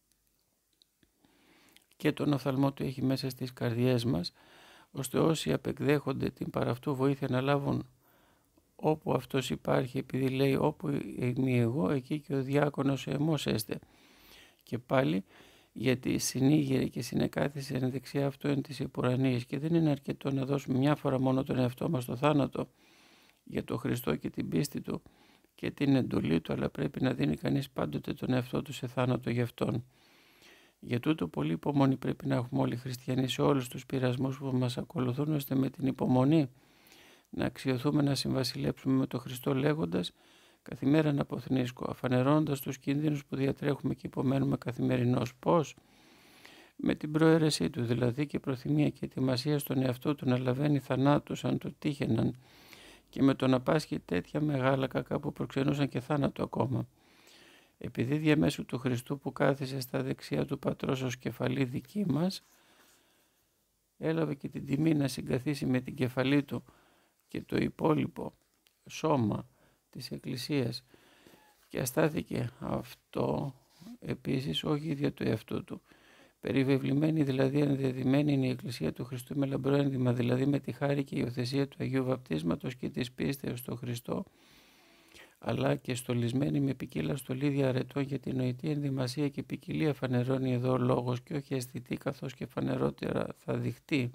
και τον οφθαλμό του έχει μέσα στις καρδιές μας, ώστε όσοι απεκδέχονται την παραυτού βοήθεια να λάβουν όπου αυτός υπάρχει, επειδή λέει όπου είμαι εγώ, εκεί και ο διάκονος εμός έστε. Και πάλι γιατί συνήγηρε και συνεκάθισε εν δεξιά αυτού εν της επουρανίας, και δεν είναι αρκετό να δώσουμε μια φορά μόνο τον εαυτό μας στο θάνατο για τον Χριστό και την πίστη του και την εντολή του, αλλά πρέπει να δίνει κανείς πάντοτε τον εαυτό του σε θάνατο για αυτόν. Για τούτο πολύ υπομονή πρέπει να έχουμε όλοι οι χριστιανοί σε όλους τους πειρασμούς που μας ακολουθούν, ώστε με την υπομονή να αξιωθούμε να συμβασιλέψουμε με τον Χριστό, λέγοντας καθημέρα να αποθνίσκω, αφανερώνοντας τους κινδύνους που διατρέχουμε και υπομένουμε καθημερινώς. Πώς? Με την προαίρεσή του, δηλαδή, και προθυμία και ετοιμασία στον εαυτό του να λαβαίνει θανάτους αν του τύχαιναν, και με το να πάσχει τέτοια μεγάλα κακά που προξενούσαν και θάνατο ακόμα. Επειδή διαμέσου του Χριστού που κάθισε στα δεξιά του Πατρός ως κεφαλή δική μας, έλαβε και την τιμή να συγκαθίσει με την κεφαλή του και το υπόλοιπο σώμα της Εκκλησίας και αστάθηκε αυτό επίσης όχι ίδια του εαυτού του. Περιβεβλημένη δηλαδή ενδεδειμένη είναι η Εκκλησία του Χριστού με λαμπρό ένδυμα, δηλαδή με τη χάρη και υιοθεσία του Αγίου Βαπτίσματος και της πίστεως στο Χριστό, αλλά και στολισμένη με ποικίλα στολίδια αρετών για την νοητή ενδυμασία και ποικιλία φανερώνει εδώ ο λόγος και όχι αισθητή, καθώς και φανερότερα θα δειχτεί.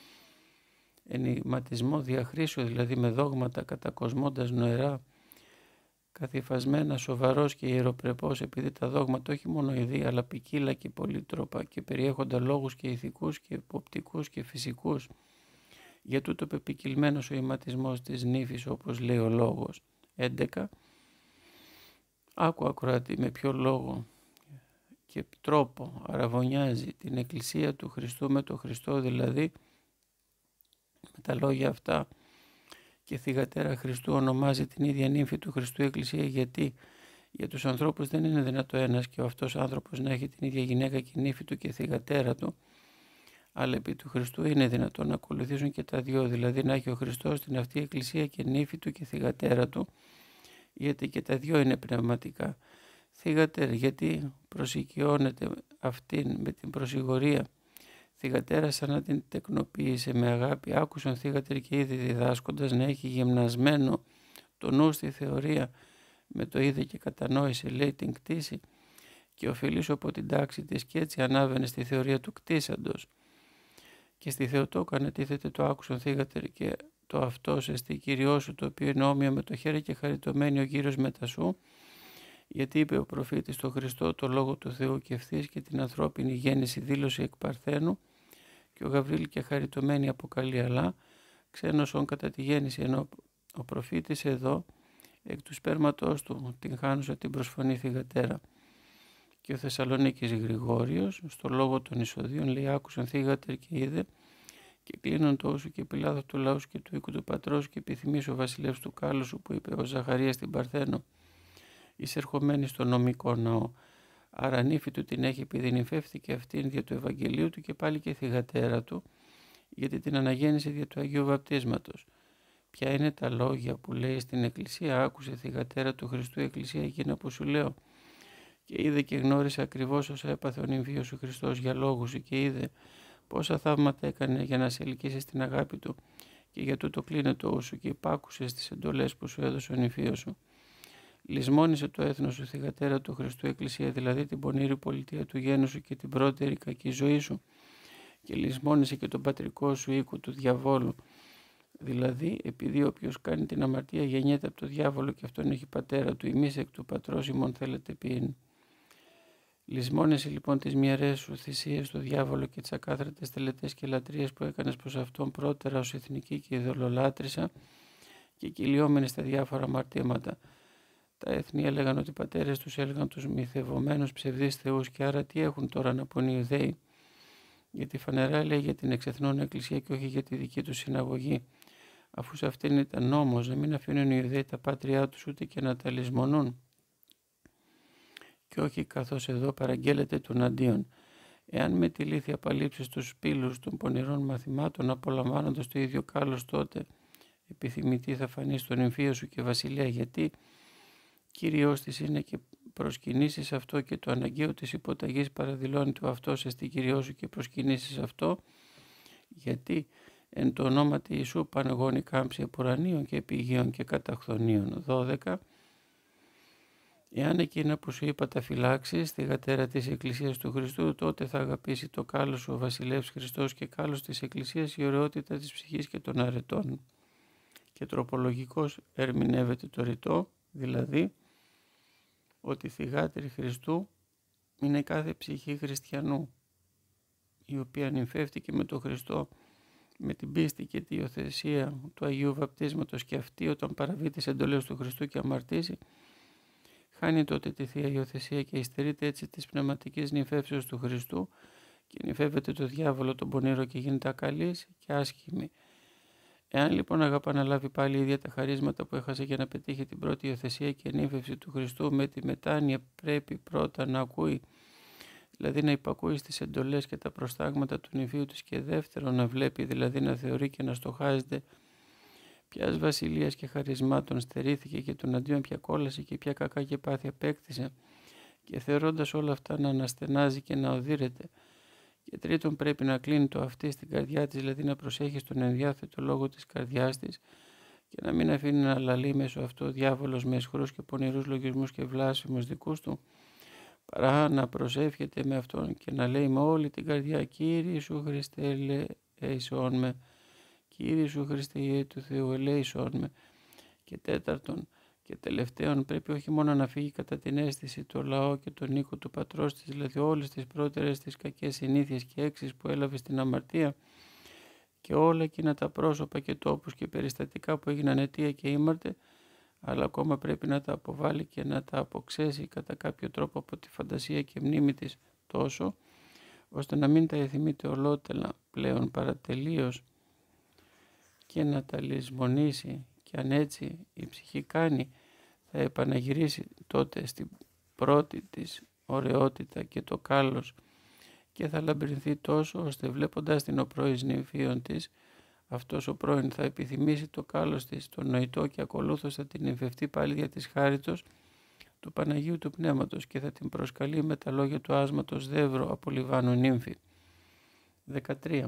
Ενηματισμό διαχρήσεω δηλαδή με δόγματα κατακοσμώντας νοερά, καθυφασμένα, σοβαρός και ιεροπρεπός, επειδή τα δόγματα όχι μόνο ειδή αλλά ποικίλα και πολύτροπα και περιέχοντα λόγους και ηθικούς και εποπτικούς και φυσικούς. Για τούτο πεπικιλμένος ο ηματισμός της νύφης, όπως λέει ο λόγος. 11. Άκου ακροατή με ποιο λόγο και τρόπο αραβωνιάζει την Εκκλησία του Χριστού με το Χριστό, δηλαδή με τα λόγια αυτά, και θυγατέρα Χριστού ονομάζει την ίδια νύμφη του Χριστού Εκκλησία, γιατί για τους ανθρώπους δεν είναι δυνατό ένας και ο αυτός άνθρωπος να έχει την ίδια γυναίκα και νύφη του και θυγατέρα του, αλλά επί του Χριστού είναι δυνατόν να ακολουθήσουν και τα δυο, δηλαδή να έχει ο Χριστός την αυτή Εκκλησία και νύφη του και θυγατέρα του, γιατί και τα δυο είναι πνευματικά. Θυγατέρα, γιατί προσοικειώνεται αυτήν με την προσηγορία. Θυγατέρα σαν να την τεκνοποίησε με αγάπη, άκουσαν θύγατερ και ήδη διδάσκοντας να έχει γυμνασμένο το νου στη θεωρία, με το είδε και κατανόησε, λέει, την κτήση και οφειλήσω από την τάξη της και έτσι ανάβαινε στη θεωρία του κτίσαντος. Και στη Θεοτόκα ανατίθεται το άκουσον θύγατερ και το αυτός εστί Κυριό σου, το οποίο είναι όμοιο με το χέρι και χαριτωμένη ο Κύριος μετά σου, γιατί είπε ο προφήτης το Χριστό το λόγο του Θεού και ευθύς και την ανθρώπινη γέννηση δήλωσε εκ Παρθένου, και ο Γαβρίλ και χαριτωμένη αποκαλεί, αλλά ξένος κατά τη γέννηση, ενώ ο προφήτης εδώ εκ του σπέρματός του την χάνουσα την προσφωνή θυγατέρα. Και ο Θεσσαλονίκης Γρηγόριος στο λόγο των εισοδίων λέει, άκουσαν θύγατερ και είδε και κλείνον το όσο και πιλάδο του λαού και του οίκου του πατρός και επιθυμείς ο βασιλεύς του Κάλουσου, που είπε ο Ζαχαρίας στην Παρθένο, εισερχομένη στο νομικό ναό. Άρα νύφη του την έχει επειδή νυφεύτηκε αυτήν δια του Ευαγγελίου του και πάλι και θυγατέρα του, γιατί την αναγέννησε δια του Αγίου Βαπτίσματος. Ποια είναι τα λόγια που λέει στην Εκκλησία, άκουσε θυγατέρα του Χριστού Εκκλησία εκείνα που σου λέω. Και είδε και γνώρισε ακριβώς όσα έπαθε ο νυμφίος ο Χριστός για λόγους σου, και είδε πόσα θαύματα έκανε για να σε ελκύσει στην αγάπη του, και για τούτο κλείνε το ούσου και υπάκουσε στις εντολές που σου έδωσε ο νυμφίος σου. Λυσμόνισε το έθνος σου θυγατέρα του Χριστού Εκκλησία, δηλαδή την πονήρη πολιτεία του γένου σου και την πρώτερη κακή ζωή σου, και λυσμόνισε και τον πατρικό σου οίκο του διαβόλου, δηλαδή επειδή όποιος κάνει την αμαρτία γεννιέται από το διάβολο και αυτόν έχει πατέρα του, ημείς εκ του πατρός ημών θέλετε ποιήν. Λυσμόνισε λοιπόν τις μοιραίες σου θυσίες στο διάβολο και τις ακάθαρτες τελετές και λατρείες που έκανες προς αυτόν πρώτερα ως εθνική και ειδωλολάτρησα και κυλιόμενοι στα διάφορα αμαρτήματα. Τα έθνη έλεγαν ότι οι πατέρες τους έλεγαν τους μυθευομένους ψευδείς θεούς, και άρα τι έχουν τώρα να πούν οι Ιουδαίοι? Γιατί φανερά λέει για την εξεθνών εκκλησία και όχι για τη δική τους συναγωγή, αφού σε αυτήν ήταν νόμος να μην αφήνουν οι Ιουδαίοι τα πάτριά τους ούτε και να τα λησμονούν. Και όχι καθώς εδώ παραγγέλλεται τον αντίον. Εάν με τη λύθη απαλείψεις τους πύλους των πονηρών μαθημάτων, απολαμβάνοντας το ίδιο κάλος, τότε επιθυμητή θα φανεί στον νυμφίο σου και βασιλεία, γιατί Κύριος της είναι και προσκυνήσεις αυτό, και το αναγκαίο της υποταγής παραδηλώνει του αυτός εστι Κυριό σου και προσκυνήσεις αυτό, γιατί εν το ονόματι Ιησού πανεγώνει κάμψη επουρανίων και επιγείων και καταχθονίων. 12. Εάν εκείνα που σου είπα τα φυλάξεις, θυγατέρα της Εκκλησίας του Χριστού, τότε θα αγαπήσει το κάλος σου ο βασιλεύς Χριστός και κάλος της Εκκλησίας η ωραιότητα της ψυχής και των αρετών. Και τροπολογικός ερμηνεύεται το ρητό, δηλαδή ότι θυγάτερη Χριστού είναι κάθε ψυχή χριστιανού, η οποία νυμφεύτηκε με τον Χριστό με την πίστη και τη υιοθεσία του Αγίου Βαπτίσματος, και αυτή όταν παραβεί τις εντολές του Χριστού και αμαρτήσει, χάνει τότε τη Θεία Υιοθεσία και υστερείται έτσι της πνευματικής νυμφεύσεως του Χριστού και νυμφεύεται το διάβολο τον πονήρο και γίνεται ακαλής και άσχημη. Εάν λοιπόν αγαπά να λάβει πάλι ίδια τα χαρίσματα που έχασε για να πετύχει την πρώτη υιοθεσία και νύμφευση του Χριστού, με τη μετάνοια πρέπει πρώτα να ακούει δηλαδή να υπακούει στις εντολές και τα προστάγματα του νηφίου της, και δεύτερον να βλέπει, δηλαδή να θεωρεί και να στοχάζεται ποιας βασιλείας και χαρισμάτων στερήθηκε και τον αντίον ποια κόλαση και ποια κακά και πάθη απέκτησε, και θεωρώντας όλα αυτά να αναστενάζει και να οδύρεται. Και τρίτον, πρέπει να κλείνει το αυτή στην καρδιά της, δηλαδή να προσέχει στον ενδιάθετο λόγο της καρδιάς της και να μην αφήνει να λαλεί μέσω αυτού ο διάβολος με αισχρούς και πονηρούς λογισμούς και βλάσφημους δικούς του, παρά να προσεύχεται με αυτόν και να λέει με όλη την καρδιά: Κύριε Ιησού Χριστέ, ελέησον με. Κύριε Ιησού Χριστέ, Υιέ του Θεού, ελέησον με. Και τέταρτον και τελευταίον, πρέπει όχι μόνο να φύγει κατά την αίσθηση το λαό και τον οίκο του πατρός της, δηλαδή όλες τις πρώτερες τις κακές συνήθειες και έξεις που έλαβε στην αμαρτία, και όλα εκείνα τα πρόσωπα και τόπους και περιστατικά που έγιναν αιτία και ήμαρτε, αλλά ακόμα πρέπει να τα αποβάλει και να τα αποξέσει κατά κάποιο τρόπο από τη φαντασία και μνήμη της, τόσο ώστε να μην τα εθιμείται ολότελα πλέον παρατελείως και να τα λησμονήσει, και αν έτσι η ψυχή κάνει, θα επαναγυρίσει τότε στην πρώτη της ωραιότητα και το κάλος, και θα λαμπρινθεί τόσο ώστε βλέποντας την ο πρώην νυμφίων της, αυτός ο πρώην θα επιθυμήσει το κάλος της, το νοητό, και ακολούθως θα την εμφευτεί πάλι δια της χάριτος του Παναγίου του Πνεύματος και θα την προσκαλεί με τα λόγια του άσματος δεύρο από Λιβάνου νύμφη. 13.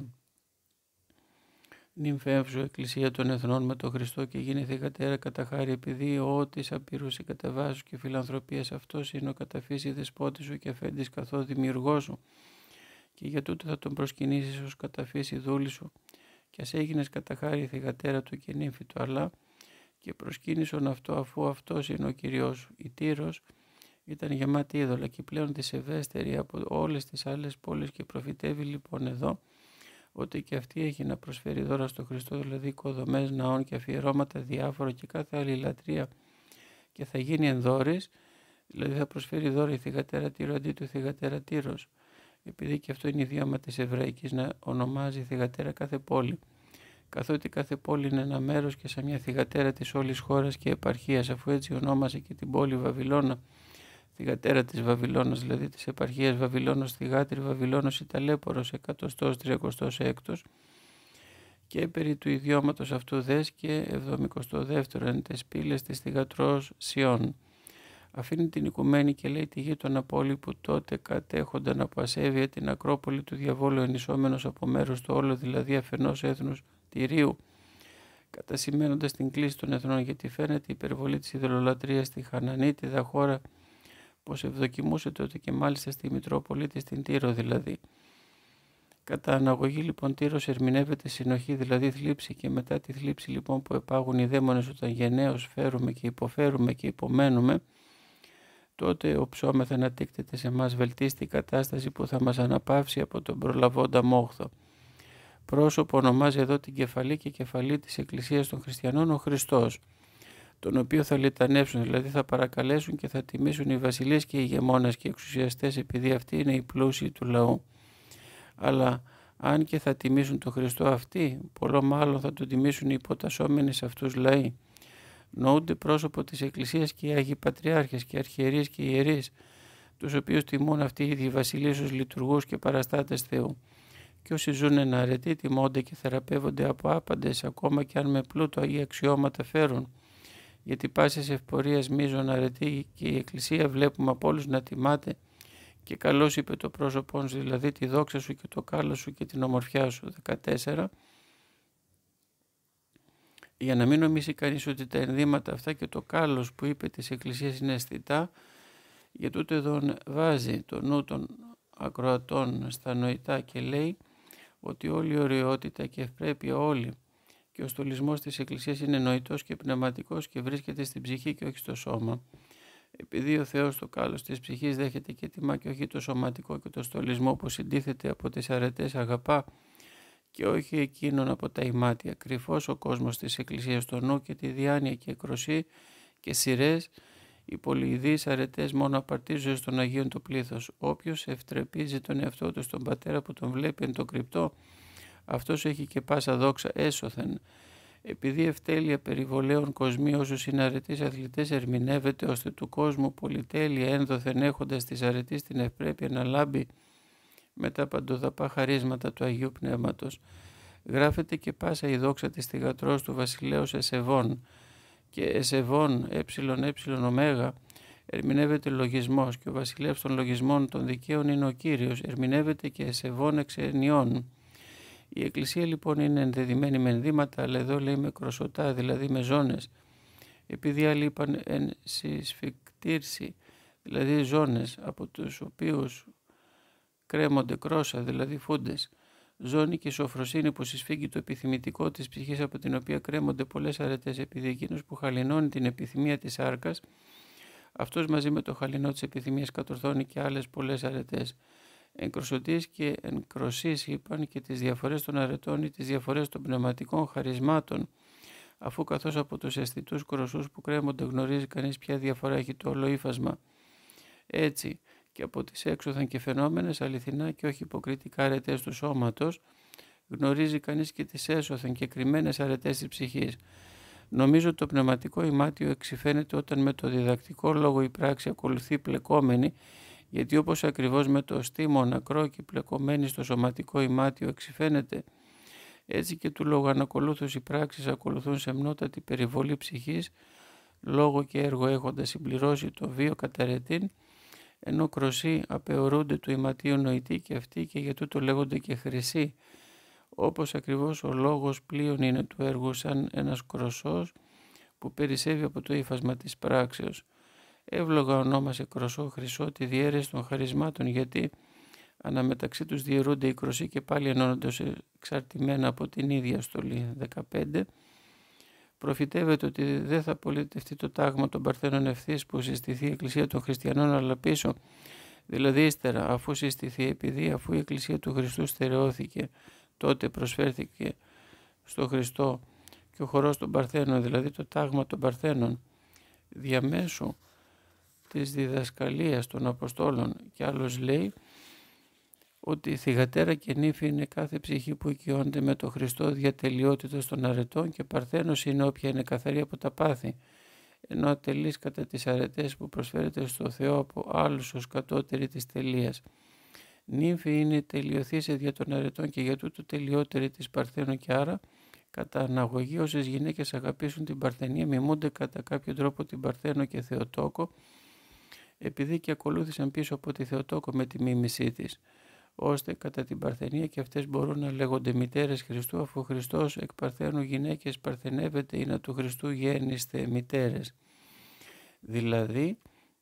Νυμφεύσου εκκλησία των εθνών με τον Χριστό και γίνει θυγατέρα κατά χάρη, επειδή ο της απειρούς η κατεβάσου και φιλανθρωπίας αυτός είναι ο καταφύση δεσπότης σου και αφέντης καθώς δημιουργός σου, και για τούτο θα τον προσκυνήσεις ως καταφύση δούλη σου, και ας έγινες κατά χάρη θυγατέρα του και νύμφη του, αλλά και προσκύνησον αυτό αφού αυτός είναι ο Κυριός σου. Η Τύρος ήταν γεμάτη είδωλα και πλέον της ευέστερη από όλες τις άλλες πόλεις, και προφητεύει λοιπόν εδώ ότι και αυτή έχει να προσφέρει δώρα στο Χριστό, δηλαδή οικοδομές ναών και αφιερώματα διάφορα και κάθε άλλη λατρεία, και θα γίνει ενδόρης, δηλαδή θα προσφέρει δώρα η θυγατέρα Τύρο αντί του θυγατέρα Τύρος, επειδή και αυτό είναι ιδιώμα της Εβραϊκής να ονομάζει θυγατέρα κάθε πόλη, καθότι κάθε πόλη είναι ένα μέρος και σαν μια θυγατέρα της όλης χώρας και επαρχίας, αφού έτσι ονόμασε και την πόλη Βαβυλώνα θυγατέρα της Βαβυλώνας, δηλαδή της επαρχίας Βαβυλώνος θυγάτρη Βαβυλώνος η ταλέπορος 136, και περί του ιδιώματος αυτού δες και 72 εν τες πύλες της θυγατρός Σιών. Αφήνει την οικουμένη και λέει τη γείτονα πόλη που τότε κατέχονταν από ασέβεια την Ακρόπολη του διαβόλου, ενισόμενος από μέρος του όλο, δηλαδή αφενός έθνους Τυρίου, κατασημένοντας την κλίση των εθνών, γιατί φαίνεται η υπερβολή της ειδωλολατρίας στη Χανανίτιδα χώρα, πως ευδοκιμούσε τότε και μάλιστα στη Μητρόπολη της, την Τύρο δηλαδή. Κατά αναγωγή λοιπόν Τύρος ερμηνεύεται συνοχή, δηλαδή θλίψη, και μετά τη θλίψη λοιπόν που επάγουν οι δαίμονες όταν γενναίως φέρουμε και υποφέρουμε και υπομένουμε, τότε οψόμεθα να τύκτεται σε μας βελτίστη κατάσταση που θα μας αναπαύσει από τον προλαβώντα μόχθο. Πρόσωπο ονομάζει εδώ την κεφαλή και κεφαλή της Εκκλησίας των Χριστιανών ο Χριστός, τον οποίο θα λιτανεύσουν, δηλαδή θα παρακαλέσουν και θα τιμήσουν οι βασιλείς και οι ηγεμόνες και οι εξουσιαστές, επειδή αυτοί είναι οι πλούσιοι του λαού. Αλλά αν και θα τιμήσουν τον Χριστό αυτοί, πολλό μάλλον θα τον τιμήσουν οι υποτασσόμενοι σε αυτούς λαοί. Νοούνται πρόσωπο της Εκκλησίας και οι Άγιοι Πατριάρχες και Αρχιερείς και Ιερείς, τους οποίους τιμούν αυτοί οι ίδιοι βασιλείς ως λειτουργούς και παραστάτες Θεού. Και όσοι ζουν εν αρετή τιμώνται και θεραπεύονται από άπαντες, ακόμα και αν με πλούτο ή αξιώματα φέρουν. Γιατί πάσης ευπορίας μείζων αρετή και η Εκκλησία βλέπουμε από όλους να τιμάται, και καλώς είπε το πρόσωπό σου, δηλαδή τη δόξα σου και το κάλος σου και την ομορφιά σου. 14. Για να μην νομίσει κανείς ότι τα ενδύματα αυτά και το κάλος που είπε της Εκκλησίας είναι αισθητά, για τούτο εδώ βάζει το νου των ακροατών στα νοητά και λέει ότι όλη η ωραιότητα και ευπρέπεια όλη και ο στολισμός της Εκκλησίας είναι νοητός και πνευματικός και βρίσκεται στην ψυχή και όχι στο σώμα. Επειδή ο Θεός το κάλος της ψυχής δέχεται και τιμά και όχι το σωματικό και το στολισμό που συντίθεται από τις αρετές αγαπά και όχι εκείνον από τα ημάτια. Κρυφός ο κόσμος της Εκκλησίας στο νου και τη διάνοια και κροσή και σειρές, οι πολυειδείς αρετές μόνο απαρτίζονται στον Αγίον το πλήθος. Όποιος ευτρεπίζει τον εαυτό του στον Πατέρα που τον βλέπει εν το κρυπτό, αυτός έχει και πάσα δόξα έσωθεν. Επειδή ευτέλεια περιβολέων κοσμοί όσους είναι αρετείς αθλητές ερμηνεύεται, ώστε του κόσμου πολυτέλεια ένδοθεν έχοντας της αρετής την ευπρέπεια να λάμπει με τα παντοδαπά χαρίσματα του Αγίου Πνεύματος. Γράφεται και πάσα η δόξα της θυγατρός του βασιλέως Εσεβών, και Εσεβών ω ερμηνεύεται λογισμός, και ο βασιλεύς των λογισμών των δικαίων είναι ο Κύριος, ερμηνεύεται και Εσεβών εξ ενιών. Η Εκκλησία λοιπόν είναι ενδεδειμένη με ενδύματα, αλλά εδώ λέει με κροσωτά, δηλαδή με ζώνες. Επειδή άλλοι είπαν εν συσφικτήρση, δηλαδή ζώνες, από τους οποίους κρέμονται κρόσα, δηλαδή φούντες. Ζώνη και σοφροσύνη που συσφίγγει το επιθυμητικό της ψυχής, από την οποία κρέμονται πολλές αρετές, επειδή εκείνος που χαλινώνει την επιθυμία της σάρκας, αυτός μαζί με το χαλινό της επιθυμίας κατορθώνει και άλλες πολλές αρετές. Εν κροσωτής και εν κροσής είπαν και τις διαφορές των αρετών ή τις διαφορές των πνευματικών χαρισμάτων, αφού καθώς από τους αισθητούς κροσούς που κρέμονται γνωρίζει κανείς ποια διαφορά έχει το όλο ύφασμα. Έτσι και από τις έξωθεν και φαινόμενες αληθινά και όχι υποκριτικά αρετές του σώματος, γνωρίζει κανείς και τις έσωθεν και κρυμμένες αρετές της ψυχής. Νομίζω το πνευματικό ημάτιο εξυφαίνεται όταν με το διδακτικό λόγο η πράξη ακολουθεί πλεκόμενη, γιατί όπως ακριβώς με το στήμο νακρό και πλεκομένη στο σωματικό ημάτιο εξυφαίνεται, έτσι και του λόγου ανακολούθους οι πράξεις ακολουθούν σεμνότατη περιβολή ψυχής, λόγο και έργο έχοντας συμπληρώσει το βίο καταρετήν, ενώ κροσί απεωρούνται του ηματίου νοητή και αυτοί, και για τούτο λέγονται και χρυσοί, όπως ακριβώς ο λόγος πλοίων είναι του έργου, σαν ένας κροσός που περισσεύει από το ύφασμα της πράξεως. Εύλογα ονόμασε κροσό χρυσό τη διαίρεση των χαρισμάτων, γιατί αναμεταξύ τους διαιρούνται οι κροσοί και πάλι ενώνονται ως εξαρτημένα από την ίδια στολή. 15. Προφητεύεται ότι δεν θα πολιτευτεί το τάγμα των Παρθένων ευθύς που συστηθεί η Εκκλησία των Χριστιανών, αλλά πίσω, δηλαδή ύστερα, αφού συστηθεί, επειδή αφού η Εκκλησία του Χριστού στερεώθηκε, τότε προσφέρθηκε στο Χριστό και ο χορός των Παρθένων, δηλαδή το τάγμα των Παρθένων, διαμέσου της διδασκαλίας των Αποστόλων. Και άλλος λέει ότι θυγατέρα και νύφη είναι κάθε ψυχή που οικειώνεται με το Χριστό διατελειότητας των αρετών, και Παρθένος είναι όποια είναι καθαρή από τα πάθη, ενώ ατελής κατά τις αρετές που προσφέρεται στο Θεό από άλλους ως κατώτερη της τελείας. Νύμφη είναι τελειωθήσε δια των αρετών, και για τούτο τελειότερη της Παρθένου, και άρα κατά αναγωγή όσες γυναίκες αγαπήσουν την Παρθενία μιμούνται κατά κάποιο τρόπο την Παρθένο και Θεοτόκο, επειδή και ακολούθησαν πίσω από τη Θεοτόκο με τη μίμησή της, ώστε κατά την Παρθενία και αυτές μπορούν να λέγονται μητέρες Χριστού, αφού ο Χριστός εκ Παρθένου γυναίκες παρθενεύεται ή να του Χριστού γέννηστε μητέρες. Δηλαδή,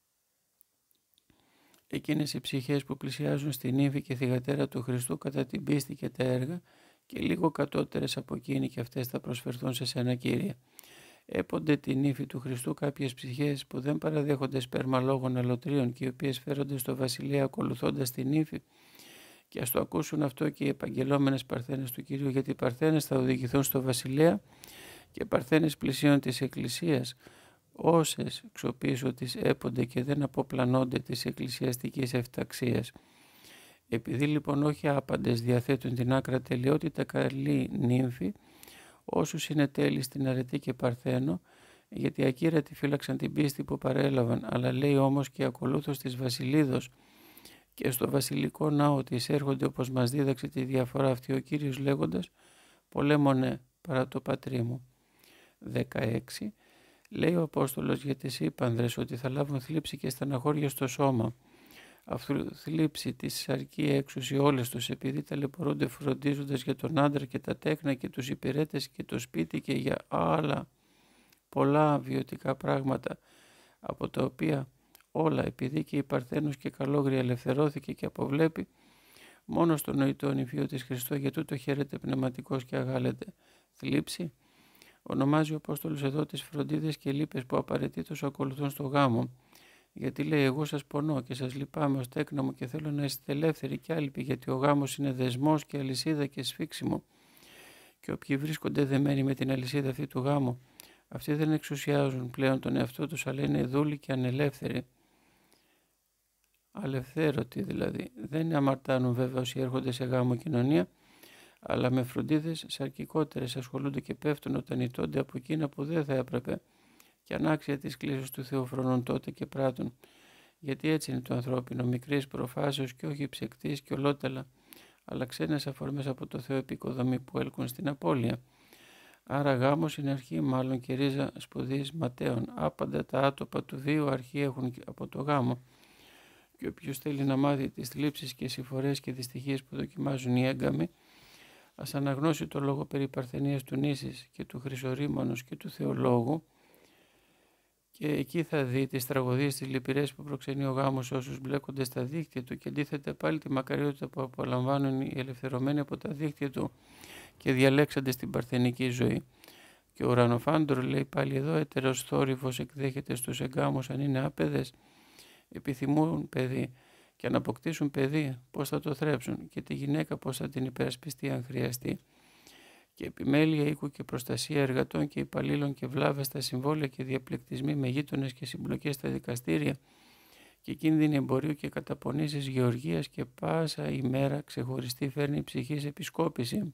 εκείνες οι ψυχές που πλησιάζουν στην ύφη και θυγατέρα του Χριστού κατά την πίστη και τα έργα, και λίγο κατώτερες από εκείνη, και αυτές θα προσφερθούν σε σένα, Κύριε. Έπονται την ύφη του Χριστού κάποιες ψυχές που δεν παραδέχονται σπέρμα λόγων αλωτρίων, και οι οποίες φέρονται στο βασιλεία ακολουθώντας την ύφη, και ας το ακούσουν αυτό και οι επαγγελόμενες παρθένες του Κυρίου, γιατί οι παρθένες θα οδηγηθούν στο βασιλεία, και παρθένες πλησίων της Εκκλησίας, όσες ξοπίσω τις έπονται και δεν αποπλανώνται της εκκλησιαστικής ευταξίας. Επειδή λοιπόν όχι άπαντες διαθέτουν την άκρα τελειότητα καλή νύμφη, όσους είναι τέλειοι στην αρετή και παρθένο, γιατί ακύρατοι φύλαξαν την πίστη που παρέλαβαν, αλλά λέει όμως και ακολούθως της Βασιλίδος, και στο βασιλικό ναό ότι εισέρχονται, όπως μας δίδαξε τη διαφορά αυτή ο Κύριος λέγοντας «Πολέμονε παρά το πατρί μου». 16. Λέει ο Απόστολος για τις ύπανδρες ότι θα λάβουν θλίψη και στεναχώρια στο σώμα. Αυτού θλίψη τη σαρκή έξουση όλες τους, επειδή ταλαιπωρούνται φροντίζοντας για τον άντρα και τα τέκνα και τους υπηρέτες και το σπίτι και για άλλα πολλά βιωτικά πράγματα, από τα οποία όλα, επειδή και η Παρθένος και καλόγρια ελευθερώθηκε και αποβλέπει μόνο στο νοητό νηφίο της Χριστό, για τούτο χαίρεται πνευματικός και αγάλεται. Θλίψη ονομάζει ο Απόστολος εδώ τις φροντίδες και λύπες που απαραίτητος ακολουθούν στο γάμο, γιατί λέει εγώ σας πονώ και σας λυπάμαι ως τέκνα μου και θέλω να είστε ελεύθεροι και άλυποι, γιατί ο γάμος είναι δεσμός και αλυσίδα και σφίξιμο, και όποιοι βρίσκονται δεμένοι με την αλυσίδα αυτή του γάμου, αυτοί δεν εξουσιάζουν πλέον τον εαυτό τους, αλλά είναι δούλοι και ανελεύθεροι. Αλευθέρωτοι δηλαδή. Δεν αμαρτάνουν βέβαια όσοι έρχονται σε γάμο κοινωνία, αλλά με φροντίδες σαρκικότερες ασχολούνται και πέφτουν όταν ηττώνται από εκείνα που δεν θα έπρεπε, και ανάξια της κλήσης του Θεού φρονούν τότε και πράττουν. Γιατί έτσι είναι το ανθρώπινο, μικρής προφάσεως και όχι ψεκτής και ολότελα, αλλά ξένες αφορμές από το Θεό επικοδομή που έλκουν στην απώλεια. Άρα γάμος είναι αρχή μάλλον και ρίζα σπουδής ματέων. Άπαντα τα άτοπα του βίου αρχή έχουν από το γάμο. Και όποιος θέλει να μάθει τις θλίψεις και συμφορές και δυστυχίες που δοκιμάζουν οι έγκαμοι, ας αναγνώσει το λόγο περί παρθενίας του Νήσης και του Χρυσορήμωνος και του Θεολόγου, και εκεί θα δει τις τραγωδίες, τις λυπηρές που προξενεί ο γάμος όσους μπλέκονται στα δίκτυα του, και αντίθετα πάλι τη μακαριότητα που απολαμβάνουν οι ελευθερωμένοι από τα δίκτυα του και διαλέξανται στην παρθενική ζωή. Και ο Ουρανοφάντορ λέει πάλι εδώ: έτερος θόρυβος εκδέχεται στους εγκάμους αν είναι άπαιδες, επιθυμούν παιδί, και αν αποκτήσουν παιδί πώς θα το θρέψουν, και τη γυναίκα πώς θα την υπερασπιστεί αν χρειαστεί. Και επιμέλεια οίκου και προστασία εργατών και υπαλλήλων και βλάβες στα συμβόλαια και διαπληκτισμοί με γείτονες και συμπλοκές στα δικαστήρια και κίνδυνοι εμπορίου και καταπονήσεις γεωργίας και πάσα ημέρα ξεχωριστή φέρνει η ψυχής επισκόπηση.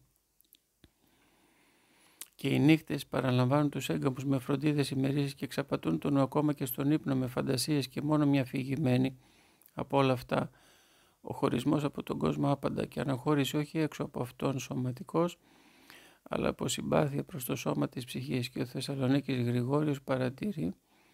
Και οι νύχτες παραλαμβάνουν τους έγκαμους με φροντίδες ημερήσεις και εξαπατούν τον νου ακόμα και στον ύπνο με φαντασίες, και μόνο μια φυγημένη από όλα αυτά, ο χωρισμός από τον κόσμο άπαντα και αναχώρηση όχι έξω από αυτόν σωματικός, αλλά από συμπάθεια προς το σώμα της ψυχής. Και ο Θεσσαλονίκης Γρηγόριος παρατηρεί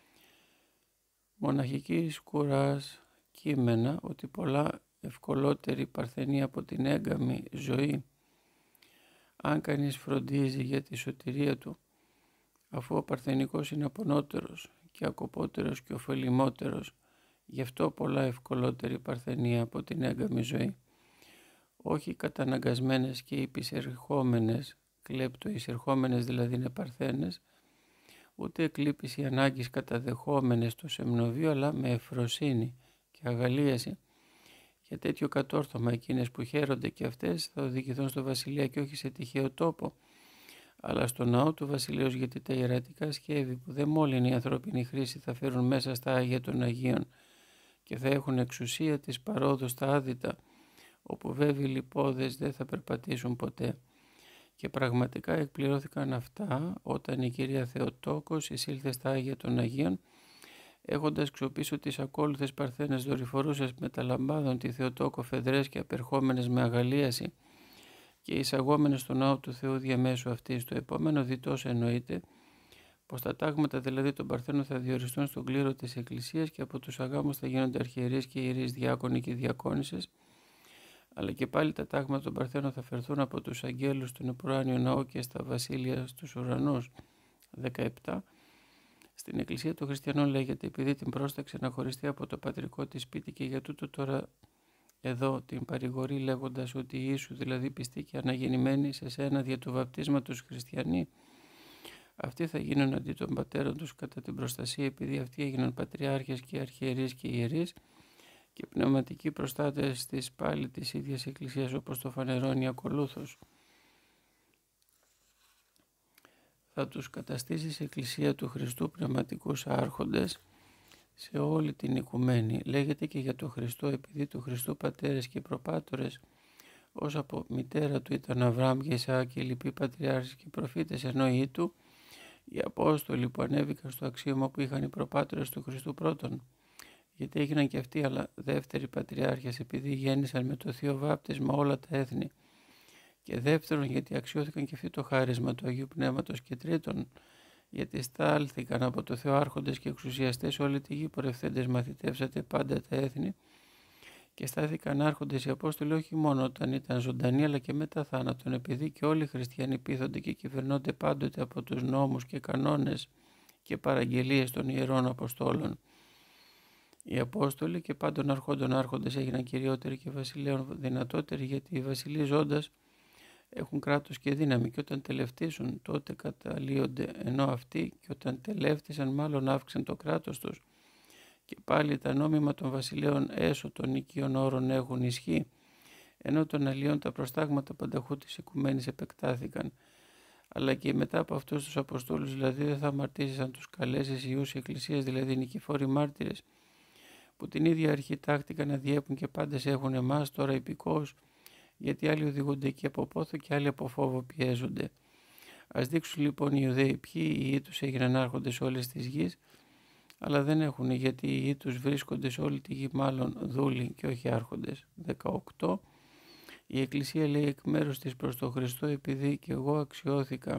μοναχικής κουράς κείμενα ότι πολλά ευκολότερη παρθενία από την έγκαμη ζωή, αν κανείς φροντίζει για τη σωτηρία του, αφού ο παρθενικός είναι απονότερος και ακοπότερος και ωφελημότερος, γι' αυτό πολλά ευκολότερη παρθενία από την έγκαμη ζωή. Όχι καταναγκασμένες και υπησερχόμενες, κλέπτο-εισερχόμενες δηλαδή είναι παρθένες, ούτε εκλείπηση ανάγκης καταδεχόμενες το σεμνοβείο, αλλά με ευφροσύνη και αγαλίαση. Για τέτοιο κατόρθωμα εκείνες που χαίρονται και αυτές θα οδηγηθούν στο βασιλεία και όχι σε τυχαίο τόπο, αλλά στο ναό του βασιλέως, γιατί τα ιερατικά σκεύη που δεν μόλυνε η ανθρώπινη χρήση θα φέρουν μέσα στα Άγια των Αγίων και θα έχουν εξουσία της παρόδου στα άδυτα, όπου βέβαιοι λιπόδες δεν θα περπατήσουν ποτέ. Και πραγματικά εκπληρώθηκαν αυτά όταν η κυρία Θεοτόκος εισήλθε στα Άγια των Αγίων, έχοντας ξοπίσω τις ακόλουθες παρθένες δορυφορούσες με τα λαμπάδων τη Θεοτόκο φεδρές και απερχόμενες με αγαλίαση και εισαγόμενες στο ναό του Θεού διαμέσου αυτής. Το επόμενο διτός εννοείται πως τα τάγματα δηλαδή των παρθένων θα διοριστούν στον κλήρο της Εκκλησίας και από τους αγάμους θα γίνονται αρχιερείς και ιερείς διάκονοι και διακόνισσες, αλλά και πάλι τα τάγματα των παρθένων θα φερθούν από τους αγγέλους στον επουράνιο ναό και στα βασίλεια στους ουρανούς. 17. Στην Εκκλησία των Χριστιανών λέγεται, επειδή την πρόσταξε να χωριστεί από το πατρικό της σπίτι, και για τούτο τώρα εδώ την παρηγορεί λέγοντας ότι η Ιησού δηλαδή πιστή και αναγεννημένη σε σένα δια του βαπτίσματος χριστιανοί, αυτοί θα γίνουν αντί των πατέρων τους κατά την προστασία, επειδή αυτοί έγιναν πατριάρχες και αρχιερείς και ιερείς και πνευματικοί προστάτες της πάλι της ίδιας Εκκλησίας, όπως το φανερώνει ακολούθως. Θα τους καταστήσεις Εκκλησία του Χριστού πνευματικούς άρχοντες σε όλη την οικουμένη. Λέγεται και για τον Χριστό, επειδή του Χριστού πατέρες και προπάτορες, ως από μητέρα του ήταν Αβραάμ και Ισαάκ και οι λοιποί πατριάρχες και προφήτες, ενώ οι του οι Απόστολοι που ανέβηκαν στο αξίωμα που είχαν οι προπάτορες του Χριστού πρώτον. Γιατί έγιναν και αυτοί αλλά δεύτεροι πατριάρχες, επειδή γέννησαν με το Θείο Βάπτισμα όλα τα έθνη. Και δεύτερον, γιατί αξιώθηκαν και αυτοί το χάρισμα του Αγίου Πνεύματος. Και τρίτον, γιατί στάλθηκαν από το Θεό άρχοντες και εξουσιαστές όλη τη γη, πορευθέντες μαθητεύσατε πάντα τα έθνη, και στάθηκαν άρχοντες οι Απόστολοι όχι μόνο όταν ήταν ζωντανοί, αλλά και μετά θάνατον, επειδή και όλοι οι χριστιανοί πείθονται και κυβερνώνται πάντοτε από τους νόμους και κανόνες και παραγγελίες των Ιερών Αποστόλων. Οι Απόστολοι και πάντων αρχόντων άρχοντες έγιναν κυριότεροι και βασιλέων δυνατότεροι, γιατί οι βασιλείς ζώντας έχουν κράτος και δύναμη, και όταν τελευτήσουν τότε καταλύονται, ενώ αυτοί και όταν τελεύτησαν μάλλον αύξαν το κράτος τους. Και πάλι τα νόμιμα των βασιλέων έσω των οικείων όρων έχουν ισχύ, ενώ των αλλιών τα προστάγματα πανταχού της οικουμένης επεκτάθηκαν. Αλλά και μετά από αυτούς τους Αποστόλους δηλαδή δεν θα αμαρτήσαν τους καλέσεις ιούς Εκκλησίας, δηλαδή νικηφόροι μάρτυρες, που την ίδια αρχή τάχτηκαν να διέπουν και πάντες έχουν εμάς τώρα υπηκόους, γιατί άλλοι οδηγούνται εκεί από πόθο και άλλοι από φόβο πιέζονται. Ας δείξουν λοιπόν οι Ιουδαίοι ποιοι οι τους έγιναν άρχοντες όλες τις γης, αλλά δεν έχουν, γιατί οι γη τους βρίσκονται σε όλη τη γη μάλλον δούλοι και όχι άρχοντες. 18. Η Εκκλησία λέει εκ μέρους της προς τον Χριστό, επειδή και εγώ αξιώθηκα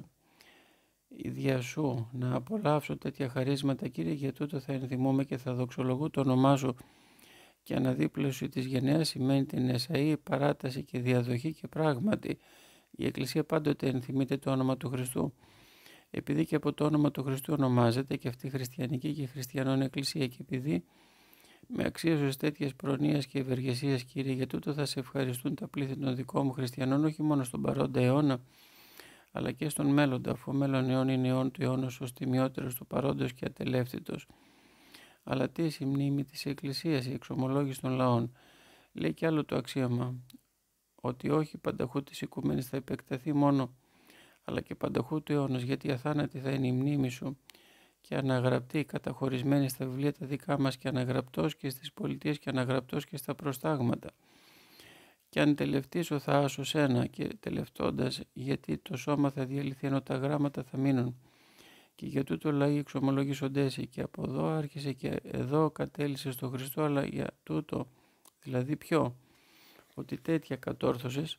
δια σου να απολαύσω τέτοια χαρίσματα, Κύριε, για τούτο θα ενθυμούμε και θα δοξολογώ το όνομά σου, και αναδίπλωση της γενναίας σημαίνει την εσαή παράταση και διαδοχή, και πράγματι η Εκκλησία πάντοτε ενθυμείται το όνομα του Χριστού. Επειδή και από το όνομα του Χριστού ονομάζεται και αυτή η χριστιανική και χριστιανών Εκκλησία, και επειδή με αξίωσες τέτοιες προνοίες και ευεργεσίες, Κύριε, για τούτο θα σε ευχαριστούν τα πλήθη των δικών μου χριστιανών, όχι μόνο στον παρόντα αιώνα, αλλά και στον μέλλοντα, αφού ο μέλλον αιών είναι αιών του αιώνος ως τιμιότερος του παρόντος και ατελεύτητος. Αλλά τι η μνήμη της Εκκλησίας, η εξομολόγηση των λαών. Λέει κι άλλο το αξίωμα, ότι όχι πανταχού της οικουμένης θα επεκταθεί μόνο, αλλά και πανταχού του αιώνος, γιατί αθάνατη θα είναι η μνήμη σου και αναγραπτή, καταχωρισμένη στα βιβλία τα δικά μας, και αναγραπτός και στις πολιτείες και αναγραπτός και στα προστάγματα. Και αν τελευτήσω θα άσω σένα, και τελευτώντας, γιατί το σώμα θα διαλυθεί ενώ τα γράμματα θα μείνουν. Και για τούτο λαοί εξομολόγησονται εσύ, και από εδώ άρχισε και εδώ κατέλησε στο Χριστό, αλλά για τούτο, δηλαδή ποιο, ότι τέτοια κατόρθωσες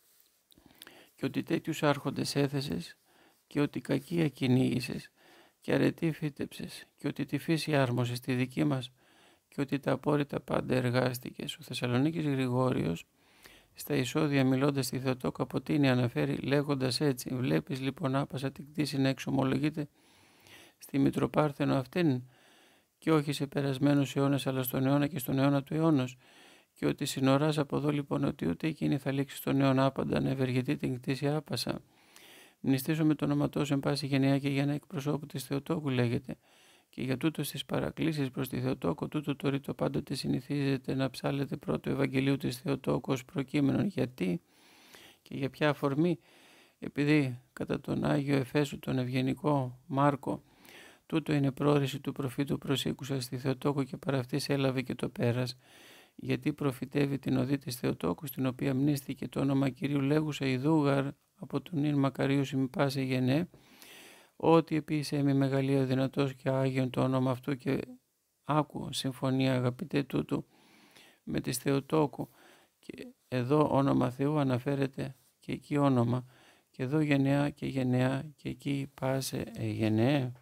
και ότι τέτοιους άρχοντες έθεσες και ότι κακία κυνήγησες και αρετή φύτεψες και ότι τη φύση άρμοσες τη δική μας και ότι τα απόρριτα πάντα εργάστηκες. Ο Θεσσαλονίκης Γρηγόριος στα εισόδια μιλώντας στη Θεοτόκο αποτείνει, αναφέρει λέγοντας έτσι: βλέπεις λοιπόν άπασα την κτήση να εξομολογείται στη Μητροπάρθενο αυτήν και όχι σε περασμένους αιώνες, αλλά στον αιώνα και στον αιώνα του αιώνος, και ότι συνοράς από εδώ λοιπόν ότι ούτε εκείνη θα λήξει στον αιώνα άπαντα να ευεργετεί την κτήση άπασα. Μνηστήσω με το όνοματό σου εν πάση γενεά και για ένα εκπροσώπου της Θεοτόκου λέγεται, και για τούτο στις παρακλήσεις προς τη Θεοτόκο τούτο το ρήτο πάντοτε συνηθίζεται να ψάλετε πρώτο Ευαγγελίου της Θεοτόκου ως προκείμενον. Γιατί και για ποια αφορμή? Επειδή κατά τον Άγιο Εφέσου τον ευγενικό Μάρκο τούτο είναι πρόοριση του προφήτου προσήκουσα στη Θεοτόκο και παρά αυτής έλαβε και το πέρας, γιατί προφητεύει την οδή της Θεοτόκου, στην οποία μνήστηκε το όνομα Κυρίου λέγουσα ιδούγαρ από τον νυν μακαρίους μη πάσε γενέ, ότι επίσης έμει μεγαλείο δυνατός και Άγιον το όνομα αυτού, και άκου συμφωνία αγαπητέ τούτου με της Θεοτόκου, και εδώ όνομα Θεού αναφέρεται και εκεί όνομα, και εδώ γενναία και γενναία και εκεί πάσε γενναία.